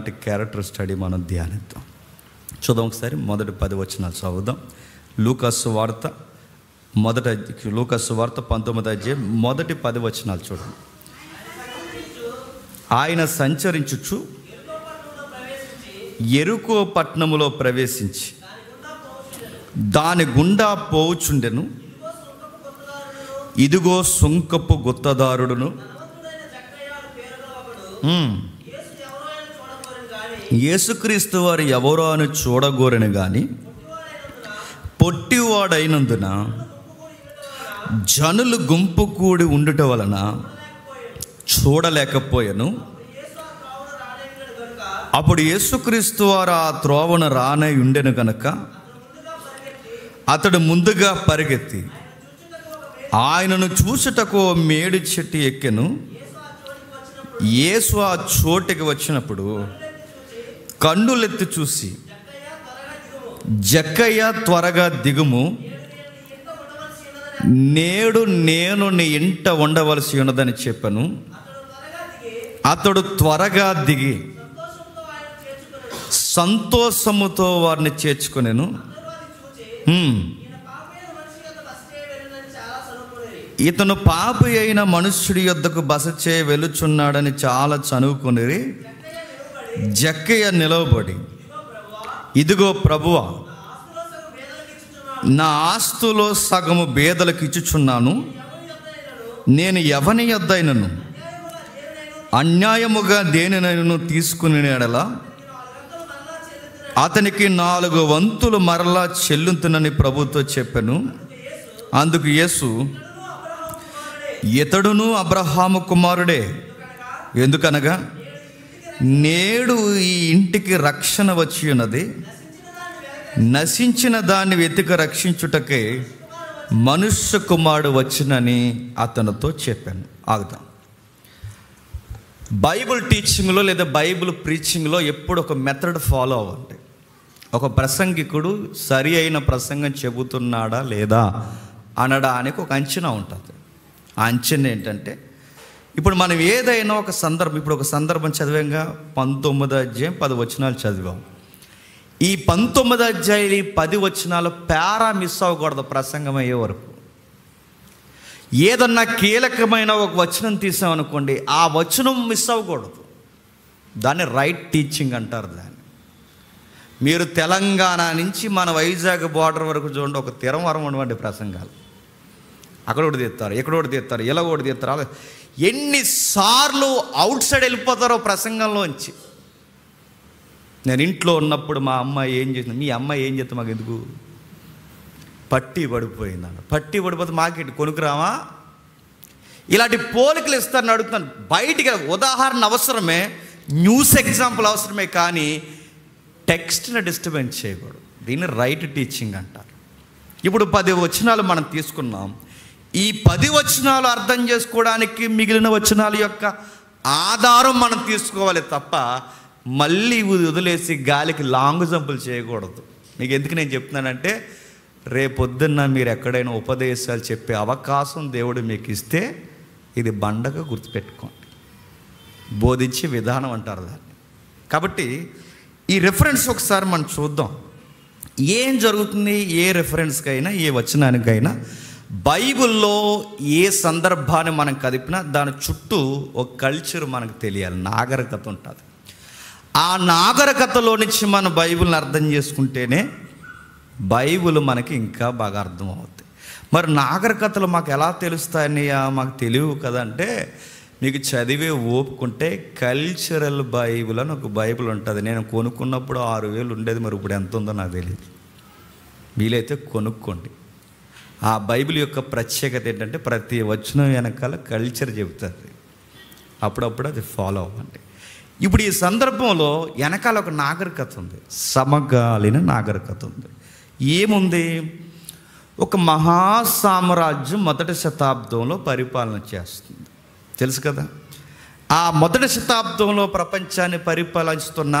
అలాంటి character study మనం ధ్యానిద్దాం. చూద్దాం ఒకసారి మొదటి 10 వచనాలు చదువుదాం. లూకాసు వార్త 19వ అధ్యాయం మొదటి 10 వచనాలు చూడండి. ఆయన సంచరించుచు యెరికో పట్టణములో ప్రవేశించి దాని గుండా పోవుచుండెను. ఇదిగో సుంకపు గుత్తదారుడును యేసుక్రీస్తు వారు ఎవరో అని చూడగోరని గాని పొట్టివాడైనందున జనులు గుంపు కూడి ఉండుట వలన చూడలేకపోయాను. అప్పుడు యేసుక్రీస్తు వారు ఆ త్రోవను రానై ఉండెను గనక అతడు ముందుగా పరిగెత్తి ఆయనను చూచుటకు మేడి చెట్టు ఎక్కెను. యేసు ఆ చోటికి వచ్చినప్పుడు కన్నులెత్తి చూసి, జక్కయ్య త్వరగా దిగుము, నేడు నేను నీ ఇంట ఉండవలసి ఉన్నదని చెప్పాను. అతడు త్వరగా దిగి సంతోషముతో వారిని చేర్చుకొనెను. ఇతను పాపి అయిన మనుష్యుడి యొద్దకు బస చేయ వెలుచున్నాడని చాలా చనువుకొని జక్కయ్య నిలవబడి, ఇదిగో ప్రభువా, నా ఆస్తులో సగము బేదలకు ఇచ్చుచున్నాను. నేను ఎవని యొద్దైనను అన్యాయముగా దేనినైనా తీసుకుని ఎడల అతనికి 4 వంతులు మరలా చెల్లుతునని ప్రభుతో చెప్పాను. అందుకు యేసు, ఇతడును అబ్రహాము కుమారుడే, ఎందుకనగా నేడు ఈ ఇంటికి రక్షణ వచ్చి ఉన్నది. నశించిన దాన్ని వెతికి రక్షించుటకే మనుష్య కుమారుడు వచ్చినని అతనితో చెప్పాను. ఆగుదాం. బైబిల్ టీచింగ్లో లేదా బైబిల్ ప్రీచింగ్లో ఎప్పుడు ఒక మెథడ్ ఫాలో అవ్వండి. ఒక ప్రసంగికుడు సరి అయిన ప్రసంగం చెబుతున్నాడా లేదా అనడానికి ఒక అంచనా ఉంటుంది. ఆ అంచనా ఏంటంటే, ఇప్పుడు మనం ఏదైనా ఒక సందర్భం, ఇప్పుడు ఒక సందర్భం చదివాంగా, 19వ అధ్యాయం 10 వచనాలు చదివాం. ఈ 19వ అధ్యాయం 10 వచనాలు పేరా మిస్ అవ్వకూడదు. ప్రసంగం అయ్యే వరకు ఏదన్నా కీలకమైన ఒక వచనం తీసామనుకోండి, ఆ వచనం మిస్ అవ్వకూడదు. దాన్ని రైట్ టీచింగ్ అంటారు. దాన్ని మీరు తెలంగాణ నుంచి మన వైజాగ్ బార్డర్ వరకు చూడండి, ఒక తిరవరం ఉన్నటువంటి ప్రసంగాలు. అక్కడ ఒకటి తీస్తారు, ఎక్కడ ఒకటి తీస్తారు, ఇలా ఒకటి తీస్తారు. ఎన్నిసార్లు అవుట్ సైడ్ వెళ్ళిపోతారో ప్రసంగంలోంచి. నేను ఇంట్లో ఉన్నప్పుడు మా అమ్మాయి ఏం చేసింది, మీ అమ్మాయి ఏం చేస్తే మాకు ఎందుకు, పట్టి పడిపోయిందన్న. పట్టి పడిపోతే మాకేంటి, కొనుక్కురామా? ఇలాంటి పోలికలు ఇస్తారని అడుగుతాను. బయటికి ఉదాహరణ అవసరమే, న్యూస్ ఎగ్జాంపుల్ అవసరమే, కానీ టెక్స్ట్ని డిస్టర్బెన్స్ చేయకూడదు. దీన్ని రైట్ టీచింగ్ అంటారు. ఇప్పుడు 10 వచనాలు మనం తీసుకున్నాం. ఈ 10 వచనాలు అర్థం చేసుకోవడానికి మిగిలిన వచనాల యొక్క ఆధారం మనం తీసుకోవాలి తప్ప మళ్ళీ వదిలేసి గాలికి లాంగ్ జంపులు చేయకూడదు. మీకు ఎందుకు నేను చెప్తున్నానంటే, రేపొద్దున్న మీరు ఎక్కడైనా ఉపదేశాలు చెప్పే అవకాశం దేవుడు మీకు ఇస్తే ఇది బండగా గుర్తుపెట్టుకోండి. బోధించే విధానం అంటారు దాన్ని. కాబట్టి ఈ రెఫరెన్స్ ఒకసారి మనం చూద్దాం. ఏం జరుగుతుంది ఏ రెఫరెన్స్కైనా, ఏ వచనానికైనా, బైబిల్లో ఏ సందర్భాన్ని మనం కదిపినా దాని చుట్టూ ఒక కల్చర్ మనకు తెలియాలి, నాగరికత ఉంటుంది. ఆ నాగరికతలో నుంచి మన బైబిల్ని అర్థం చేసుకుంటేనే బైబిల్ మనకి ఇంకా బాగా అర్థం అవుతుంది. మరి నాగరికతలు మాకు ఎలా తెలుస్తాయన్నయ్యా, మాకు తెలియవు కదంటే, మీకు చదివే ఓపుకుంటే కల్చరల్ బైబిల్ అని ఒక బైబిల్ ఉంటుంది. నేను కొనుక్కున్నప్పుడు 6,000 ఉండేది, మరి ఇప్పుడు ఎంత ఉందో నాకు తెలియదు. వీలైతే కొనుక్కోండి. ఆ బైబిల్ యొక్క ప్రత్యేకత ఏంటంటే, ప్రతి వచనం వెనకాల కల్చర్ చెబుతుంది. అప్పుడప్పుడు అది ఫాలో అవ్వండి. ఇప్పుడు ఈ సందర్భంలో వెనకాల ఒక నాగరికత ఉంది, సమకాలీన నాగరికత ఉంది. ఏముంది? ఒక మహాసామ్రాజ్యం 1వ శతాబ్దంలో పరిపాలన చేస్తుంది, తెలుసు కదా. ఆ 1వ శతాబ్దంలో ప్రపంచాన్ని పరిపాలిస్తున్న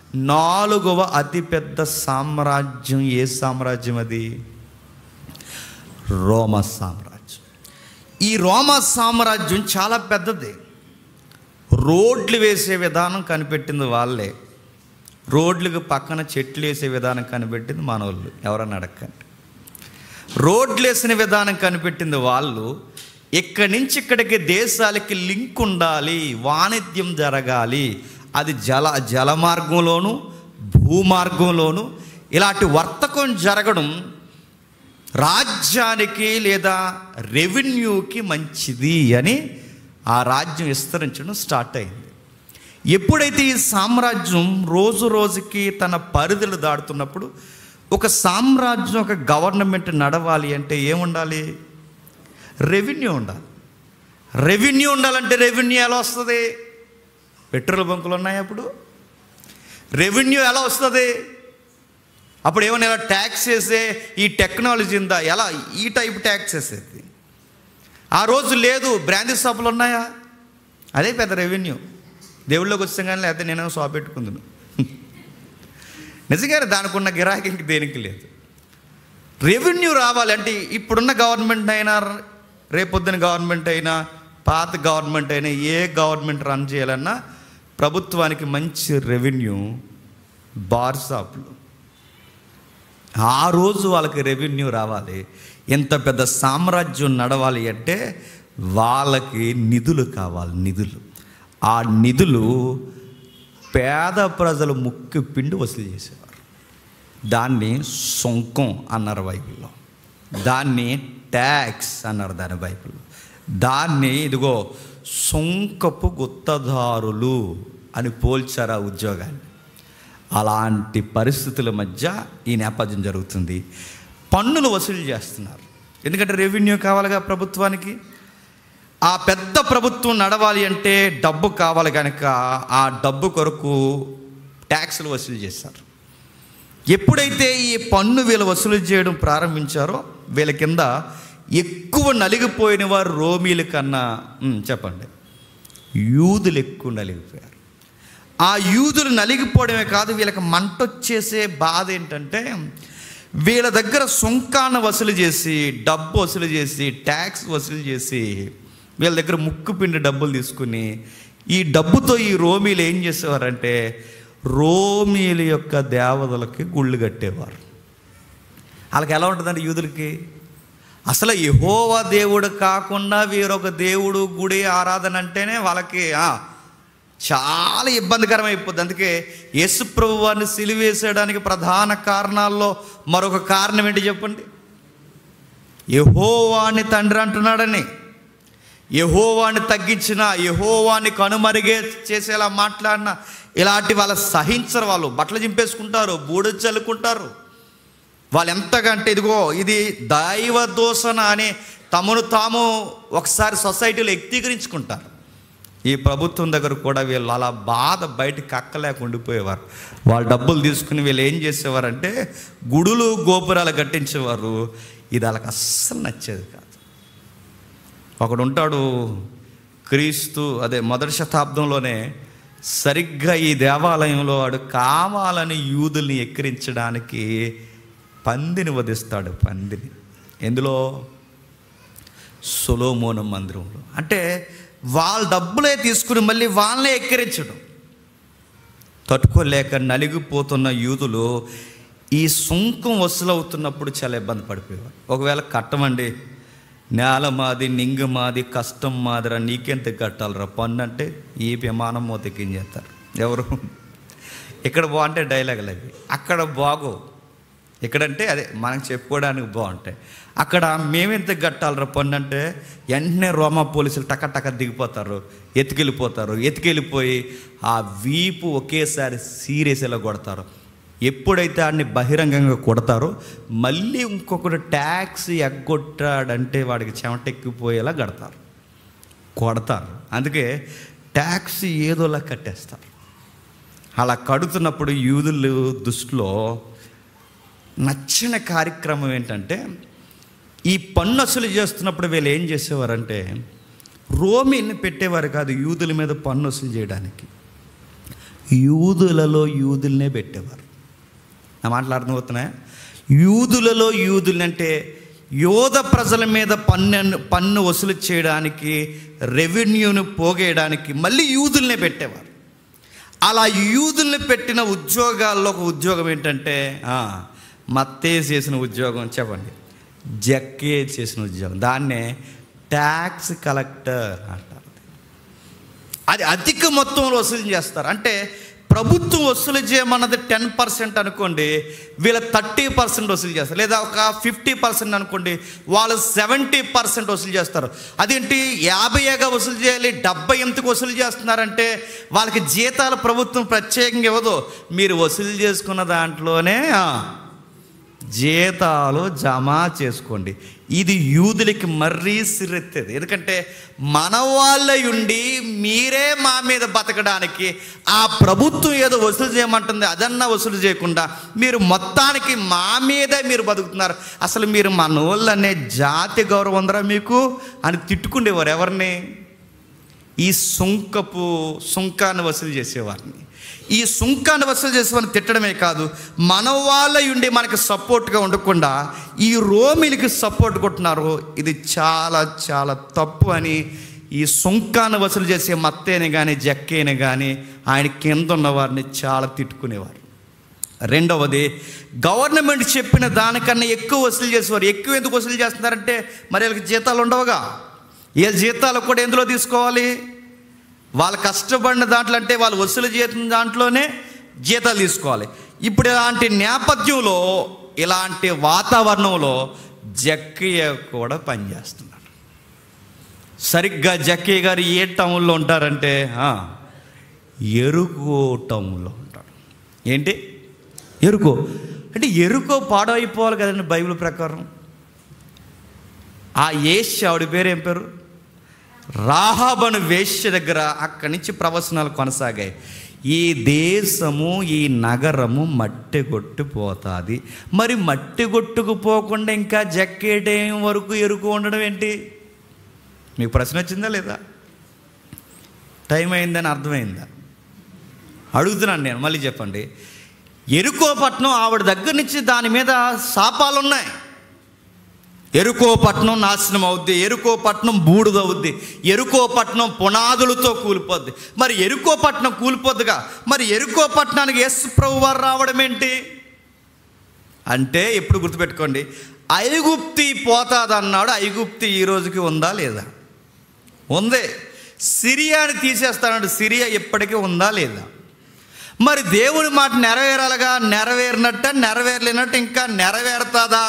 4వ అతిపెద్ద సామ్రాజ్యం ఏ సామ్రాజ్యం? అది రోమా సామ్రాజ్యం. ఈ రోమా సామ్రాజ్యం చాలా పెద్దది. రోడ్లు వేసే విధానం కనిపెట్టింది వాళ్ళే. రోడ్లకు పక్కన చెట్లు వేసే విధానం కనిపెట్టింది మనోళ్ళు, ఎవరన్నా అడగండి. రోడ్లు వేసిన విధానం కనిపెట్టింది వాళ్ళు. ఇక్కడి నుంచి ఇక్కడికి దేశాలకి లింక్ ఉండాలి, వాణిజ్యం జరగాలి. అది జల మార్గంలోను భూమార్గంలోను ఇలాంటి వర్తకం జరగడం రాజ్యానికి లేదా రెవెన్యూకి మంచిది అని ఆ రాజ్యం విస్తరించడం స్టార్ట్ అయింది. ఎప్పుడైతే ఈ సామ్రాజ్యం రోజు రోజుకి తన పరిధులు దాటుతున్నప్పుడు, ఒక సామ్రాజ్యం, ఒక గవర్నమెంట్ నడవాలి అంటే ఏముండాలి? రెవెన్యూ ఉండాలి. రెవెన్యూ ఉండాలంటే రెవెన్యూ ఎలా వస్తుంది? పెట్రోల్ బంకులు ఉన్నాయి అప్పుడు. రెవెన్యూ ఎలా వస్తుంది? అప్పుడు ఏమైనా ఎలా ట్యాక్స్ వేసే ఈ టెక్నాలజీ ఉందా? ఎలా ఈ టైప్ ట్యాక్స్ వేసేది? ఆ రోజు లేదు. బ్రాందీ షాపులు ఉన్నాయా? అదే పెద్ద రెవెన్యూ. దేవుళ్ళలోకి వచ్చాం కానీ లేకపోతే నేనేమో షాప్ పెట్టుకుందును. నిజంగానే దానికి ఉన్న గిరాకీకి దేనికి లేదు. రెవెన్యూ రావాలంటే ఇప్పుడున్న గవర్నమెంట్ అయినా, రేపొద్దున గవర్నమెంట్ అయినా, పాత గవర్నమెంట్ అయినా, ఏ గవర్నమెంట్ రన్ చేయాలన్నా ప్రభుత్వానికి మంచి రెవెన్యూ. బార్ షాపులు ఆ రోజు వాళ్ళకి రెవెన్యూ రావాలి. ఎంత పెద్ద సామ్రాజ్యం నడవాలి అంటే వాళ్ళకి నిధులు కావాలి, నిధులు. ఆ నిధులు పేద ప్రజలు ముక్కు పిండి వసూలు చేసేవారు. దాన్ని సొంకం అన్నారు బైబిల్లో, దాన్ని ట్యాక్స్ అన్నారు దాని బైబిల్లో, దాన్ని ఇదిగో సొంకపు గుత్తదారులు అని పోల్చారు ఆ ఉద్యోగాన్ని. అలాంటి పరిస్థితుల మధ్య ఈ నేపథ్యం జరుగుతుంది. పన్నులు వసూలు చేస్తున్నారు, ఎందుకంటే రెవెన్యూ కావాలిగా ప్రభుత్వానికి. ఆ పెద్ద ప్రభుత్వం నడవాలి అంటే డబ్బు కావాలి కనుక ఆ డబ్బు కొరకు ట్యాక్సులు వసూలు చేశారు. ఎప్పుడైతే ఈ పన్ను వీళ్ళు వసూలు చేయడం ప్రారంభించారో, వీళ్ళ కింద ఎక్కువ నలిగిపోయిన వారు రోమీల కన్నా చెప్పండి యూదులు ఎక్కువ నలిగిపోయారు. ఆ యూదులు నలిగిపోవడమే కాదు, వీళ్ళకి మంటొచ్చేసే బాధ ఏంటంటే, వీళ్ళ దగ్గర సుంకాన్ని వసూలు చేసి, డబ్బు వసూలు చేసి, ట్యాక్స్ వసూలు చేసి, వీళ్ళ దగ్గర ముక్కు పిండి డబ్బులు తీసుకుని, ఈ డబ్బుతో ఈ రోమీలు ఏం చేసేవారంటే రోమీల యొక్క దేవతలకి గుళ్ళు కట్టేవారు. వాళ్ళకి ఎలా ఉంటుందంటే యూదులకి అసలు యెహోవా దేవుడు కాకుండా వేరొక దేవుడు గుడి ఆరాధన అంటేనే వాళ్ళకి చాలా ఇబ్బందికరం అయిపోద్ది. అందుకే యేసు ప్రభువు వారిని సిలువేసేయడానికి ప్రధాన కారణాల్లో మరొక కారణం ఏంటి చెప్పండి? యెహోవాని తండ్రి అంటున్నాడని. యెహోవాని తగ్గించిన, యెహోవాని కనుమరుగే చేసేలా మాట్లాడిన ఇలాంటి వాళ్ళ సహించరు. వాళ్ళు బట్టలు చింపేసుకుంటారు, బూడిద చల్లుకుంటారు. వాళ్ళు ఎంతకంటే ఇదిగో ఇది దైవ దూషణ అని తమను తాము ఒకసారి సొసైటీలో వ్యక్తీకరించుకుంటారు. ఈ ప్రభుత్వం దగ్గర కూడా వీళ్ళు అలా బాధ బయటికి కక్కలేక ఉండిపోయేవారు. వాళ్ళు డబ్బులు తీసుకుని వీళ్ళు ఏం చేసేవారంటే గుడులు గోపురాలు కట్టించేవారు. ఇది వాళ్ళకి అస్సలు నచ్చేది కాదు. ఒకడు ఉంటాడు, క్రీస్తు మొదటి శతాబ్దంలోనే సరిగ్గా ఈ దేవాలయంలో వాడు కావాలని యూదుల్ని ఎక్కిరించడానికి పందిని వధిస్తాడు. పందిని ఎందులో? సొలొమోను మందిరంలో. అంటే వాళ్ళ డబ్బులే తీసుకుని మళ్ళీ వాళ్ళనే ఎక్కిరించడం. తట్టుకోలేక నలిగిపోతున్న యూదులు ఈ సుంకం వసూలవుతున్నప్పుడు చాలా ఇబ్బంది పడిపోయేవారు. ఒకవేళ కట్టమండి, నేల మాది, నింగు మాది, కష్టం మాదిరా, నీకెంత కట్టాలరా పన్ను అంటే ఈ విమానం మోతకి ఏం చేస్తారు ఎవరు? ఇక్కడ బాగుంటే డైలాగులు అవి, అక్కడ బాగో. ఇక్కడంటే అదే మనకు చెప్పుకోవడానికి బాగుంటాయి. అక్కడ మేమెంత కట్టాలరా పన్ను అంటే వెంటనే రోమా పోలీసులు టక దిగిపోతారు, ఎత్తుకెళ్ళిపోయి ఆ వీపు ఒకేసారి సీరియస్గా కొడతారు. ఎప్పుడైతే ఆడిని బహిరంగంగా కొడతారో మళ్ళీ ఇంకొకటి ట్యాక్స్ ఎగ్గొట్టాడంటే వాడికి చెమటెక్కిపోయేలా కొడతారు. అందుకే ట్యాక్స్ ఏదోలా కట్టేస్తారు. అలా కడుతున్నప్పుడు యూదులు దృష్టిలో నచ్చిన కార్యక్రమం ఏంటంటే, ఈ పన్ను వసూలు చేస్తున్నప్పుడు వీళ్ళు ఏం చేసేవారంటే రోమీని పెట్టేవారు కాదు యూదుల మీద పన్ను వసూలు చేయడానికి. యూదులలో యూదులనే పెట్టేవారు. నా మాటలు అర్థమవుతున్నాయా? యూదులలో యూదులు అంటే యోధ ప్రజల మీద పన్ను వసూలు చేయడానికి, రెవెన్యూను పోగేయడానికి మళ్ళీ యూదులనే పెట్టేవారు. అలా యూదుల్ని పెట్టిన ఉద్యోగాల్లో ఒక ఉద్యోగం ఏంటంటే మత్తయి చేసిన ఉద్యోగం, చెప్పండి, జక్కయ్య చేసిన ఉద్యోగం. దాన్నే ట్యాక్స్ కలెక్టర్ అంటారు. అది అధిక మొత్తంలో వసూలు చేస్తారు. అంటే ప్రభుత్వం వసూలు చేయమన్నది 10% అనుకోండి, వీళ్ళ 30% వసూలు చేస్తారు. లేదా ఒక 50% అనుకోండి, వాళ్ళు 70% వసూలు చేస్తారు. అదేంటి 50గా వసూలు చేయాలి, 70 ఎందుకు వసూలు చేస్తున్నారంటే వాళ్ళకి జీతాలు ప్రభుత్వం ప్రత్యేకంగా ఇవ్వదు. మీరు వసూలు చేసుకున్న దాంట్లోనే జీతాలు జమ చేసుకోండి. ఇది యూదులకి మర్రీ సిరెత్తేది. ఎందుకంటే మన వాళ్ళ ఉండి మీరే మా మీద బతకడానికి ఆ ప్రభుత్వం ఏదో వసూలు చేయమంటుంది, అదన్నా వసూలు చేయకుండా మీరు మొత్తానికి మా మీదే మీరు బతుకుతున్నారు, అసలు మీరు మన వాళ్ళు అనే జాతి గౌరవం ఉందరా మీకు అని తిట్టుకుండేవారు. ఎవరిని? ఈ సుంకాన్ని వసూలు చేసేవారిని. ఈ సుంకాన్ని వసూలు చేసేవారిని తిట్టడమే కాదు, మన వాళ్ళ ఉండి మనకి సపోర్ట్గా ఉండకుండా ఈ రోమిలకి సపోర్ట్ కొట్టున్నారు. ఇది చాలా చాలా తప్పు అని ఈ సుంకాన్ని వసూలు చేసే మత్తయ్యని కానీ జక్కయ్యని కానీ ఆయన కింద ఉన్న వారిని చాలా తిట్టుకునేవారు. రెండవది, గవర్నమెంట్ చెప్పిన దానికన్నా ఎక్కువ వసూలు చేసేవారు. ఎక్కువ ఎందుకు వసూలు చేస్తున్నారంటే మరి వాళ్ళకి జీతాలు ఉండవుగా. ఏ జీతాలు కూడా ఎందులో తీసుకోవాలి? వాళ్ళు కష్టపడిన దాంట్లో, అంటే వాళ్ళు వసూలు చేసిన దాంట్లోనే జీతాలు తీసుకోవాలి. ఇప్పుడు ఇలాంటి నేపథ్యంలో, ఇలాంటి వాతావరణంలో జక్కయ్య కూడా పనిచేస్తున్నాడు. సరిగ్గా జక్కయ్య గారు ఏ టౌన్లో ఉంటారంటే ఎరుకో టౌన్లో ఉంటాడు. ఏంటి ఎరుకో అంటే? ఎరుకో పాడైపోవాలి కదండి బైబిల్ ప్రకారం. ఆ వేశ్య, ఆవిడ పేరు ఏం పేరు? రాహాబను వేశ్య దగ్గర అక్కడి నుంచి ప్రవచనాలు కొనసాగాయి. ఈ దేశము, ఈ నగరము మట్టి కొట్టుకుపోతుంది. మరి మట్టి కొట్టుకుపోకుండా ఇంకా జక్కేటేం వరకు ఎరుకు ఉండడం ఏంటి? మీకు ప్రశ్న వచ్చిందా లేదా? టైం అయిందని అర్థమైందా? అడుగుతున్నాను నేను, మళ్ళీ చెప్పండి. ఎరుకో పట్నం, ఆవిడ దగ్గర నుంచి దాని మీద శాపాలు ఉన్నాయి. ఎరుకో పట్నం నాశనం అవుద్ది, ఎరుకో పట్నం బూడిదవుద్ది, ఎరుకో పట్నం పునాదులతో కూలిపోద్ది. మరి ఎరుకో పట్నం కూలిపోద్దుగా, మరి ఎరుకో పట్నానికి యేసు ప్రభువు వారు రావడం ఏంటి అంటే, ఎప్పుడు గుర్తుపెట్టుకోండి, ఐగుప్తి పోతాది అన్నాడు. ఐగుప్తి ఈ రోజుకి ఉందా లేదా? ఉంది. సిరియాని తీసేస్తాడు, సిరియా ఇప్పటికీ ఉందా లేదా? మరి దేవుని మాట నెరవేరాలిగా. నెరవేరినట్ట, నెరవేరలేనట్టు, ఇంకా నెరవేరుతుందా?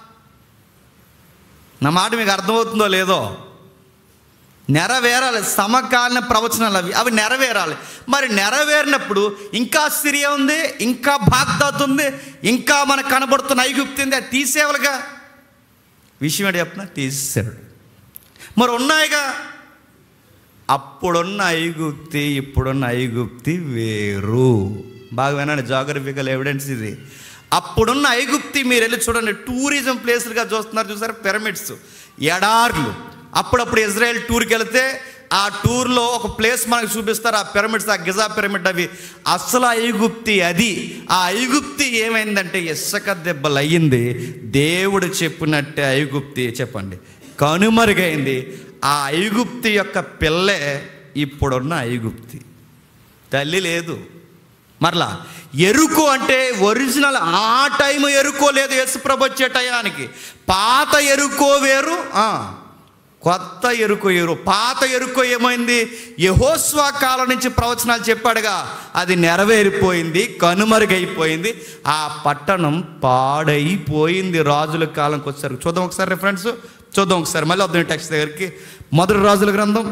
నా మాట మీకు అర్థమవుతుందో లేదో? నెరవేరాలి. సమకాలీన ప్రవచనాలు అవి నెరవేరాలి. మరి నెరవేరినప్పుడు ఇంకా సిరియా ఉంది, ఇంకా బాగ్దాద్ ఉంది, ఇంకా మనకు కనబడుతున్న ఐగుప్తు ఉంది. అది తీసేవాళ్ళుగా. విషయం ఏంటి చెప్పిన? తీసేశాడు. మరి ఉన్నాయిగా. అప్పుడున్న ఐగుప్తి ఇప్పుడున్న ఐగుప్తి వేరు. బాగా వినండి, జాగ్రఫికల్ ఎవిడెన్స్ ఇది. అప్పుడున్న ఐగుప్తి మీరు వెళ్ళి చూడండి, టూరిజం ప్లేసులుగా చూసారు. పిరమిడ్స్, ఎడార్లు. అప్పుడప్పుడు ఇజ్రాయెల్ టూర్కి వెళితే ఆ టూర్లో ఒక ప్లేస్ మనకు చూపిస్తారు, ఆ పిరమిడ్స్, ఆ గిజా పిరమిడ్. అవి అసలు ఐగుప్తి అది. ఆ ఐగుప్తి ఏమైందంటే ఇసుక దెబ్బలు అయ్యింది. దేవుడు చెప్పినట్టే ఐగుప్తి, చెప్పండి, కనుమరుగైంది. ఆ ఐగుప్తి యొక్క పిల్లే ఇప్పుడున్న ఐగుప్తి. తల్లి లేదు. మరలా ఎరుకో అంటే ఒరిజినల్ ఆ టైం ఎరుకో లేదు. యేసుప్రభు వచ్చే టయానికి పాత ఎరుకో వేరు, కొత్త ఎరుకో వేరు. పాత ఎరుకో ఏమైంది? యెహోషువ కాలం నుంచి ప్రవచనాలు చెప్పాడుగా, అది నెరవేరిపోయింది, కనుమరుగైపోయింది. ఆ పట్టణం పాడైపోయింది. రాజుల కాలంకి వచ్చారు. చూద్దాం ఒకసారి రిఫరెన్స్ చూద్దాం ఒకసారి. మళ్ళీ వద్దాం టెక్స్ట్ దగ్గరికి. మొదటి రాజుల గ్రంథం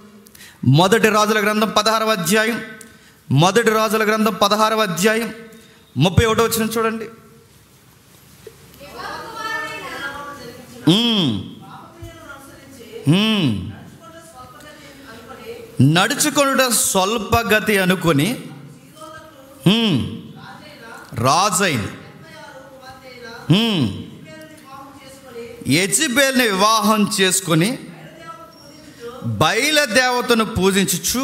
16వ అధ్యాయం. మొదటి రాజుల గ్రంథం 16వ అధ్యాయం 31వ వచనం చూడండి. నడుచుకొనుట స్వల్పగతి అనుకొని రాజైన యెజబెల్ని వివాహం చేసుకొని బయలుదేవతను పూజించుచు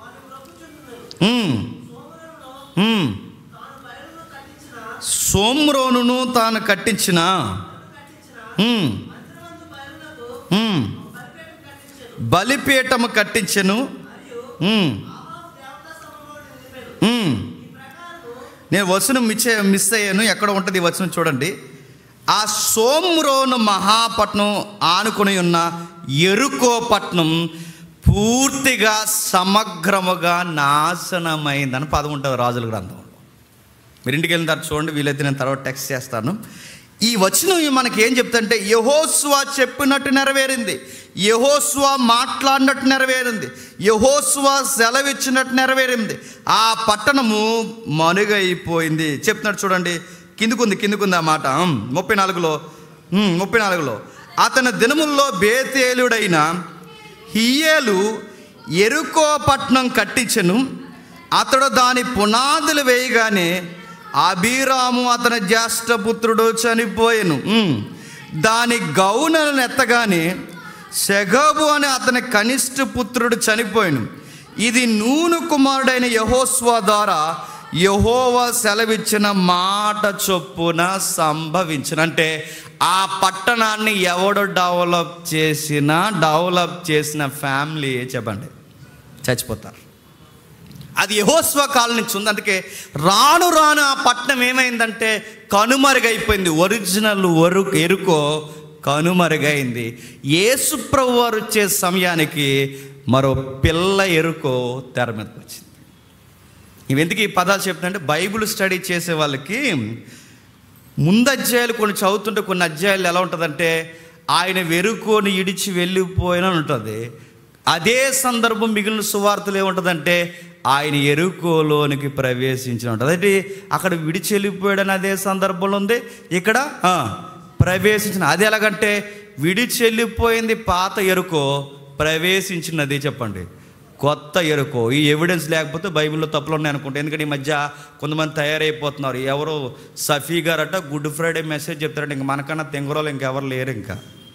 సోమ్రోనును తాను కట్టించిన బలిపీఠము కట్టించెను. నేను వచనం మిస్ అయ్యాను, ఎక్కడ ఉంటుంది ఈ వచనం చూడండి. ఆ షోమ్రోను మహాపట్నం ఆనుకుని ఉన్న యెరికో పట్నం పూర్తిగా సమగ్రముగా నాశనమైందని పదం ఉంటుంది రాజుల గ్రంథంలో. మీరు ఇంటికి వెళ్ళిన తర్వాత చూడండి, వీలైతే నేను తర్వాత టెక్స్ట్ చేస్తాను. ఈ వచనం మనకి ఏం చెప్తుంటే, యెహోషువ చెప్పినట్టు నెరవేరింది, యెహోషువ మాట్లాడినట్టు నెరవేరింది, యెహోషువ సెలవిచ్చినట్టు నెరవేరింది. ఆ పట్టణము మనుగైపోయింది చెప్తున్నాడు. చూడండి, కిందికుంది ఆ మాట 34లో అతని దినముల్లో బేతేలుడైన హియ్యేలు యెరికో పట్నం కట్టించెను. అతడు దాని పునాదులు వేయగానే అబీరాము అతని జ్యేష్ఠపుత్రుడు చనిపోయెను. దాని గౌనలను ఎత్తగానే సెగబు అని అతని కనిష్ఠ పుత్రుడు చనిపోయెను. ఇది నూను కుమారుడైన యెహోషువ ద్వారా యెహోవా సెలవిచ్చిన మాట చొప్పున సంభవించిన. అంటే ఆ పట్టణాన్ని ఎవడు డెవలప్ చేసిన ఫ్యామిలీ చెప్పండి చచ్చిపోతారు. అది యెహోషువ కాలం నుంచి ఉంది. అందుకే రాను ఆ పట్టణం ఏమైందంటే కనుమరుగైపోయింది. ఒరిజినల్ యెరికో కనుమరుగైంది. యేసు ప్రభువు వారు వచ్చే సమయానికి మరో పిల్ల యెరికో తెర మీదకి వచ్చింది. ఇవెందుకు ఈ పదాలు చెప్తుంటే, బైబిల్ స్టడీ చేసే వాళ్ళకి ముందు అధ్యాయాలు కొన్ని చదువుతుంటే కొన్ని అధ్యాయాలు ఎలా ఉంటుందంటే, ఆయన యెరికోని ఇడిచి వెళ్ళిపోయిన ఉంటుంది. అదే సందర్భం మిగిలిన సువార్తలు ఏముంటుందంటే, ఆయన యెరికోలోనికి ప్రవేశించిన ఉంటుంది. అంటే అక్కడ విడిచి వెళ్ళిపోయాడని అదే సందర్భంలో ఉంది, ఇక్కడ ప్రవేశించిన. అది ఎలాగంటే విడిచి వెళ్ళిపోయింది పాత యెరికో, ప్రవేశించినది చెప్పండి కొత్త యెరికో. ఈ ఎవిడెన్స్ లేకపోతే బైబిల్లో తప్పులు ఉన్నాయి అనుకుంటే. ఎందుకంటే ఈ మధ్య కొంతమంది తయారైపోతున్నారు. ఎవరో సఫీ గారట గుడ్ ఫ్రైడే మెసేజ్ చెప్తారంటే, ఇంక మనకన్నా తెంగరోలు ఇంకెవరు లేరు. ఇంకా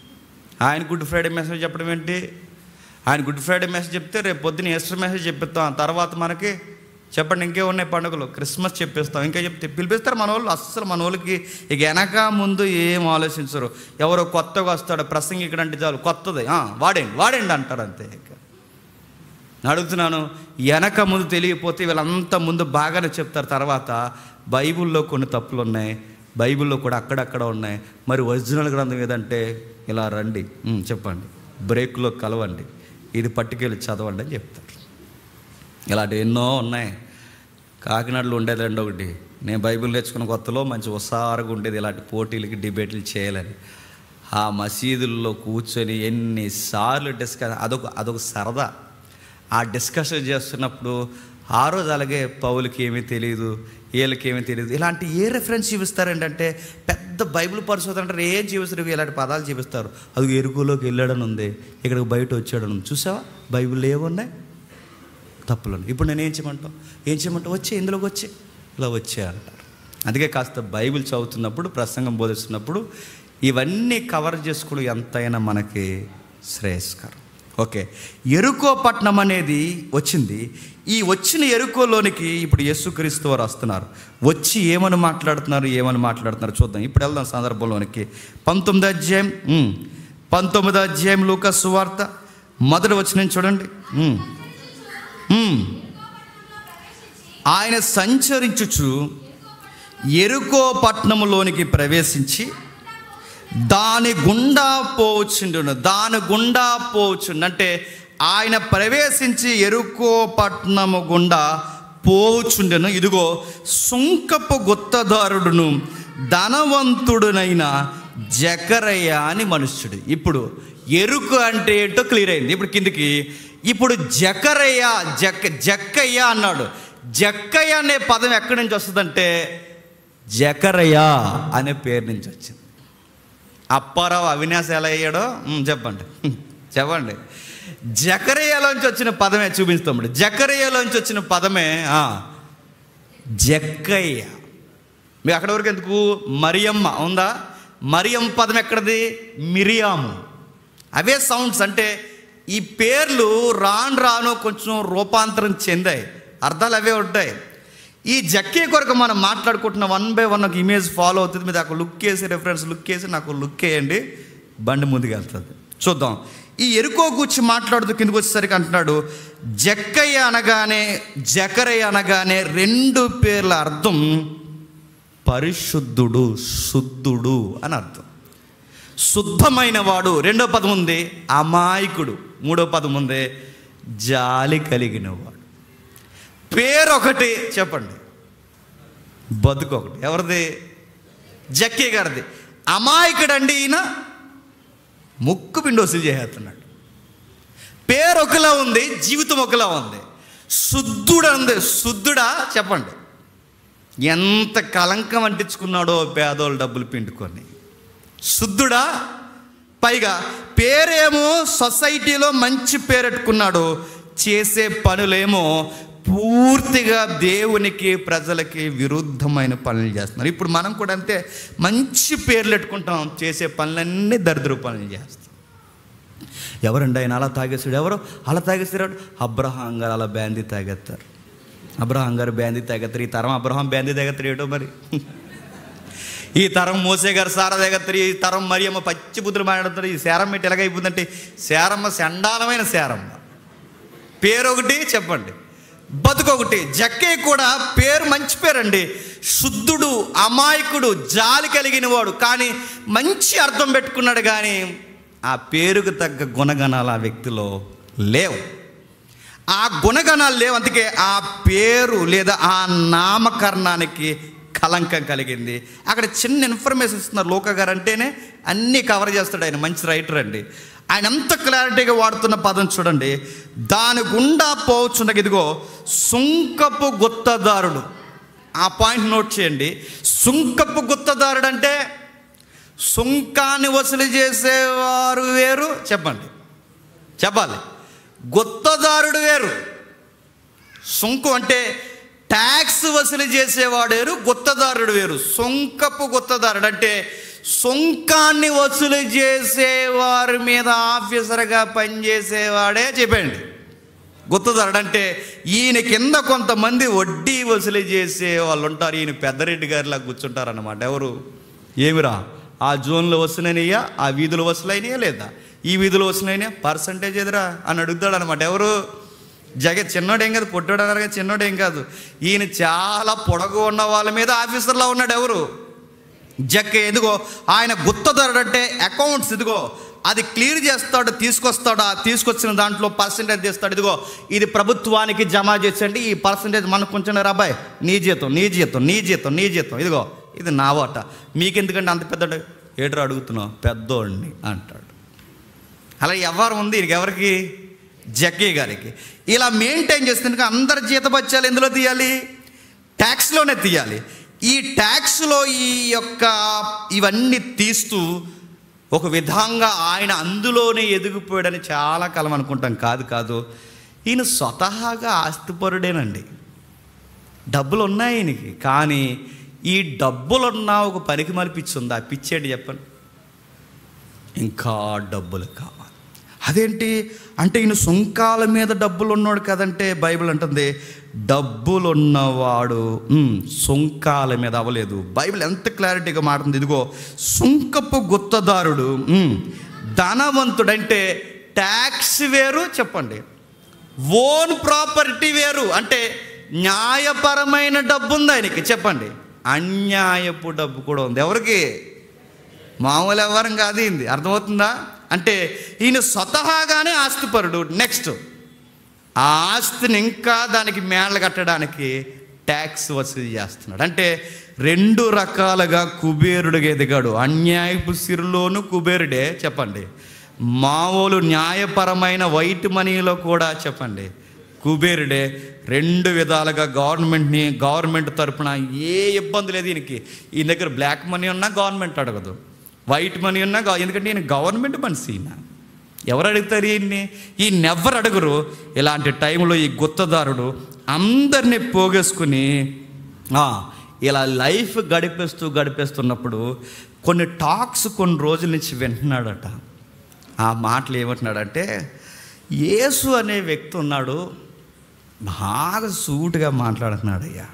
ఆయన గుడ్ ఫ్రైడే మెసేజ్ చెప్పడం ఏంటి? ఆయన గుడ్ ఫ్రైడే మెసేజ్ చెప్తే రేపు పొద్దున్న ఈస్టర్ మెసేజ్ చెప్పిస్తాం. తర్వాత మనకి చెప్పండి ఇంకే ఉన్నాయి పండుగలు, క్రిస్మస్ చెప్పిస్తాం, ఇంకా చెప్తే పిలిపిస్తారు మన వాళ్ళు. అస్సలు మన వాళ్ళకి ఇక వెనక ముందు ఏం ఆలోచించరు. ఎవరో కొత్తగా వస్తాడు ప్రసంగి ఇక్కడ అంటే చాలు కొత్తది వాడండి అంటారు అంతే. ఇక అడుగుతున్నాను, వెనక ముందు తెలియకపోతే వీళ్ళంతా ముందు బాగానే చెప్తారు. తర్వాత బైబిల్లో కొన్ని తప్పులు ఉన్నాయి, బైబిల్లో కూడా అక్కడక్కడ ఉన్నాయి. మరి ఒరిజినల్ గ్రంథం ఏదంటే ఇలా రండి చెప్పండి, బ్రేక్లో కలవండి, ఇది పట్టుకెళ్ళి చదవండి అని చెప్తారు. ఇలాంటివి ఎన్నో ఉన్నాయి. కాకినాడలో ఉండేది ఒకటి, నేను బైబిల్ నేర్చుకున్న కొత్తలో మంచి ఉత్సాహంగా ఉండేది ఇలాంటి పోటీలకి డిబేట్లు చేయాలని. ఆ మసీదుల్లో కూర్చొని ఎన్నిసార్లు అదొక సరదా. ఆ డిస్కషన్ చేస్తున్నప్పుడు ఆ రోజు అలాగే పౌలకి ఏమీ తెలియదు, వీళ్ళకి ఏమీ తెలియదు, ఇలాంటి ఏ రెఫరెన్స్ చూపిస్తారంటే పెద్ద బైబిల్ పరిశోధన అంటారు. ఏం చూపిస్తారు? ఇలాంటి పదాలు చూపిస్తారు. అది యెరికోలోకి వెళ్ళాడని ఉంది, ఇక్కడికి బయట వచ్చాడని ఉంది. చూసావా బైబిల్లో ఏమున్నాయి తప్పులు. ఇప్పుడు నేను ఏం చేయమంటావు? వచ్చే ఇందులోకి వచ్చి ఇలా వచ్చే అంటారు. అందుకే కాస్త బైబిల్ చదువుతున్నప్పుడు, ప్రసంగం బోధిస్తున్నప్పుడు ఇవన్నీ కవర్ చేసుకోవడం ఎంతైనా మనకి శ్రేయస్కరం. ఓకే, యెరికో పట్టణం అనేది వచ్చింది. ఈ వచ్చిన యెరికోలోనికి ఇప్పుడు యేసుక్రీస్తు వారు వస్తున్నారు. వచ్చి ఏమని మాట్లాడుతున్నారు చూద్దాం. ఇప్పుడు వెళ్దాం సందర్భంలోనికి. 19వ అధ్యాయం లూకా సువార్త 1వ వచనం చూడండి. ఆయన సంచరించుచు యెరికో పట్టణములోనికి ప్రవేశించి దాని గుండా పోవచ్చుండు. అంటే ఆయన ప్రవేశించి యెరికో పట్టణము గుండా పోవచ్చుండెను. ఇదిగో సుంకపు గుత్తదారుడును ధనవంతుడునైన జకరయ్య అని మనుష్యుడు. ఇప్పుడు యెరికో అంటే ఏంటో క్లియర్ అయింది. ఇప్పుడు కిందికి ఇప్పుడు జక్కయ్య అన్నాడు. జక్కయ్య అనే పదం ఎక్కడి నుంచి వస్తుందంటే జకరయ్య అనే పేరు నుంచి వచ్చింది. అప్పారావు అవినాశ్ ఎలా అయ్యాడో చెప్పండి. జకరయ్యలోంచి వచ్చిన పదమే చూపిస్తాం. జకరయ్యలోంచి వచ్చిన పదమే జక్కయ్య. మీకు అక్కడి వరకు ఎందుకు? మరియమ్మ ఉందా? మరియం పదం ఎక్కడది? మిరియాము. అవే సౌండ్స్. అంటే ఈ పేర్లు రాను కొంచెం రూపాంతరం చెందాయి, అర్థాలు అవే ఉంటాయి. ఈ జక్కే కొరకు మనం మాట్లాడుకుంటున్న 1 by 1 ఒక ఇమేజ్ ఫాలో అవుతుంది. మీద ఒక లుక్ వేసి రెఫరెన్స్ లుక్ వేసి నాకు లుక్ వేయండి, బండి ముందుకు వెళ్తుంది. చూద్దాం. ఈ ఎరుకో గూర్చి మాట్లాడుతూ కిందకు వచ్చేసరికి అంటున్నాడు, జకరయ్య అనగానే 2 పేర్ల అర్థం పరిశుద్ధుడు, శుద్ధుడు అని అర్థం. శుద్ధమైన వాడు రెండో పదం ఉంది, అమాయకుడు మూడో పదం ఉంది, జాలి కలిగిన వాడు. పేరు ఒకటి చెప్పండి, బతుకొకటి. ఎవరిది? జక్కయ్య గారిది. అమాయకుడండి ఈయన, ముక్కు పిండి వసూలు చేస్తున్నాడు. పేరు ఒకలా ఉంది, జీవితం ఒకలా ఉంది. శుద్ధుడు ఉంది, శుద్ధుడా చెప్పండి. ఎంత కలంకం అంటించుకున్నాడో పేదోళ్ళు డబ్బులు పిండుకొని. శుద్ధుడా? పైగా పేరేమో సొసైటీలో మంచి పేరెట్టుకున్నాడు, చేసే పనులేమో పూర్తిగా దేవునికి ప్రజలకి విరుద్ధమైన పనులు చేస్తున్నారు. ఇప్పుడు మనం కూడా అంతే, మంచి పేర్లు పెట్టుకుంటాం, చేసే పనులన్నీ దరిద్ర పనులు చేస్తాం. ఎవరండి ఆయన అలా తాగేసాడు? ఎవరో అలా తాగేసాడు? అబ్రహాం గారు అలా బ్యాందీ తాగేస్తారు. అబ్రహాం గారు బ్యాందీ తాగేస్తారు. ఈ తరం అబ్రహాం బ్యాందీ తాగేస్తారు ఏటో మరి. ఈ తరం మోసే గారు సారా తాగేస్తారు. ఈ తరం మరియమ్మ పచ్చి బుద్ధులు మాట్లాడుతారు. ఈ శారమ్మ ఎటు ఎలాగైపోతుందంటే, శారమ్మ చండాలమైన శారమ్మ. పేరు ఒకటి చెప్పండి, బతుకొకటి. జక్కయ్య కూడా పేరు మంచి పేరండి, శుద్ధుడు, అమాయకుడు, జాలి కలిగిన వాడు. కానీ మంచి అర్థం పెట్టుకున్నాడు, కానీ ఆ పేరుకు తగ్గ గుణగణాలు ఆ వ్యక్తిలో లేవు. ఆ గుణగణాలు లేవు. అందుకే ఆ పేరు లేదా ఆ నామకరణానికి కలంకం కలిగింది. అక్కడ చిన్న ఇన్ఫర్మేషన్ ఇస్తున్నారు. లోక గారు అంటేనే అన్నీ కవర్ చేస్తాడు ఆయన, మంచి రైటర్ అండి. ఆయన ఎంత క్లారిటీగా వాడుతున్న పదం చూడండి. దాని గుండా పోవచ్చుండగా ఇదిగో సుంకపు గుత్తదారుడు. ఆ పాయింట్ నోట్ చేయండి. సుంకపు గుత్తదారుడు అంటే సుంకాన్ని వసూలు చేసేవారు వేరు, చెప్పండి, చెప్పాలి. గుత్తదారుడు వేరు. సుంకు అంటే ట్యాక్స్ వసూలు చేసేవాడు వేరు, గుత్తదారుడు వేరు. సుంకపు గుత్తదారుడు అంటే సుంకాన్ని వసూలు చేసేవారి మీద ఆఫీసర్గా పనిచేసేవాడే చెప్పండి. గుత్తదారుడు అంటే ఈయన కింద కొంతమంది వడ్డీ వసూలు చేసే వాళ్ళు ఉంటారు. ఈయన పెద్దరెడ్డి గారిలా కూర్చుంటారు అన్నమాట. ఎవరు? ఏమిరా ఆ జోన్లో వసూలైనయా, ఆ వీధులు వసూలైనయా, లేదా ఈ వీధులు వసూలైనయా, పర్సంటేజ్ ఎదురా అని అడుగుతాడు అనమాట. ఎవరు? చిన్నోడేం కాదు, పొట్టోడు అన్నారు, చిన్నోడేం కాదు. ఈయన చాలా పొడగు ఉన్న వాళ్ళ మీద ఆఫీసర్లా ఉన్నాడు. ఎవరు? జక్కయ్య. ఎదుగో ఆయన గుత్తదారుడు అంటే అకౌంట్స్ ఇదిగో అది క్లియర్ చేస్తాడు, తీసుకొస్తాడు. ఆ తీసుకొచ్చిన దాంట్లో పర్సంటేజ్ తీస్తాడు. ఇదిగో ఇది ప్రభుత్వానికి జమ చేసండి, ఈ పర్సంటేజ్ మనకు కొంచెం రాబాయ్, నీ జీతం నీ జీతం నీ జీతం నీ జీతం, ఇదిగో ఇది నా వాట, మీకెందుకంటే అంత పెద్దోడు ఏటో అడుగుతున్నావు, పెద్దోడిని అంటాడు. అలా ఎవరు ఉంది ఎవరికి? జక్కయ్య గారికి. ఇలా మెయింటైన్ చేస్తుంటే అందరి జీతబత్యాలు ఎందులో తీయాలి? ట్యాక్స్లోనే తీయాలి. ఈ ట్యాక్స్లో ఇవన్నీ తీస్తూ ఒక విధంగా ఆయన అందులోనే ఎదిగిపోయాడని చాలా కాలం అనుకుంటాం. కాదు, ఈయన స్వతహాగా ఆస్తిపరుడేనండి, డబ్బులు ఉన్నాయి ఈయనకి. కానీ ఈ డబ్బులున్నా ఒక పనికి మరిపించింది. ఆ పిచ్చేంటి చెప్పండి? ఇంకా డబ్బులు కావాలి. అదేంటి అంటే ఈయన సుంకాల మీద డబ్బులు ఉన్నాడు కదంటే బైబిల్ అంటుంది డబ్బులున్నవాడు సుంకాల మీద అవ్వలేదు. బైబిల్ ఎంత క్లారిటీగా మాట్లాడుతుంది. ఇదిగో సుంకపు గుత్తదారుడు ధనవంతుడంటే ట్యాక్స్ వేరు, చెప్పండి, ఓన్ ప్రాపర్టీ వేరు. అంటే న్యాయపరమైన డబ్బు ఉంది ఆయనకి, చెప్పండి, అన్యాయపు డబ్బు కూడా ఉంది. ఎవరికి? మామూలు వ్యవహారం కాదు ఇది. అర్థమవుతుందా? అంటే ఈయన స్వతహాగానే ఆస్తిపరుడు. నెక్స్ట్ ఆ ఆస్తిని ఇంకా దానికి మేళ్ళ కట్టడానికి ట్యాక్స్ వసూలు చేస్తున్నాడు. అంటే 2 రకాలుగా కుబేరుడిగా ఎదిగాడు. అన్యాయపు సిరులోను కుబేరుడే, చెప్పండి, మామూలు న్యాయపరమైన వైట్ మనీలో కూడా, చెప్పండి, కుబేరుడే. 2 విధాలుగా గవర్నమెంట్ తరపున ఏ ఇబ్బంది లేదు ఈయనకి. ఈయన దగ్గర బ్లాక్ మనీ ఉన్నా గవర్నమెంట్ అడగదు, వైట్ మనీ ఉన్నా ఎందుకంటే ఈయన గవర్నమెంట్ మనిషి. ఈయన ఎవరు అడుగుతారు? ఈయన ఎవరు అడగరు. ఇలాంటి టైంలో ఈ గుత్తదారుడు అందరినీ పోగేసుకుని ఇలా లైఫ్ గడిపేస్తున్నప్పుడు కొన్ని టాక్స్ కొన్ని రోజుల నుంచి వింటున్నాడట. ఆ మాటలు ఏమంటున్నాడంటే, యేసు అనే వ్యక్తి ఉన్నాడు, బాగా సూటుగా మాట్లాడుతున్నాడు అయ్యా,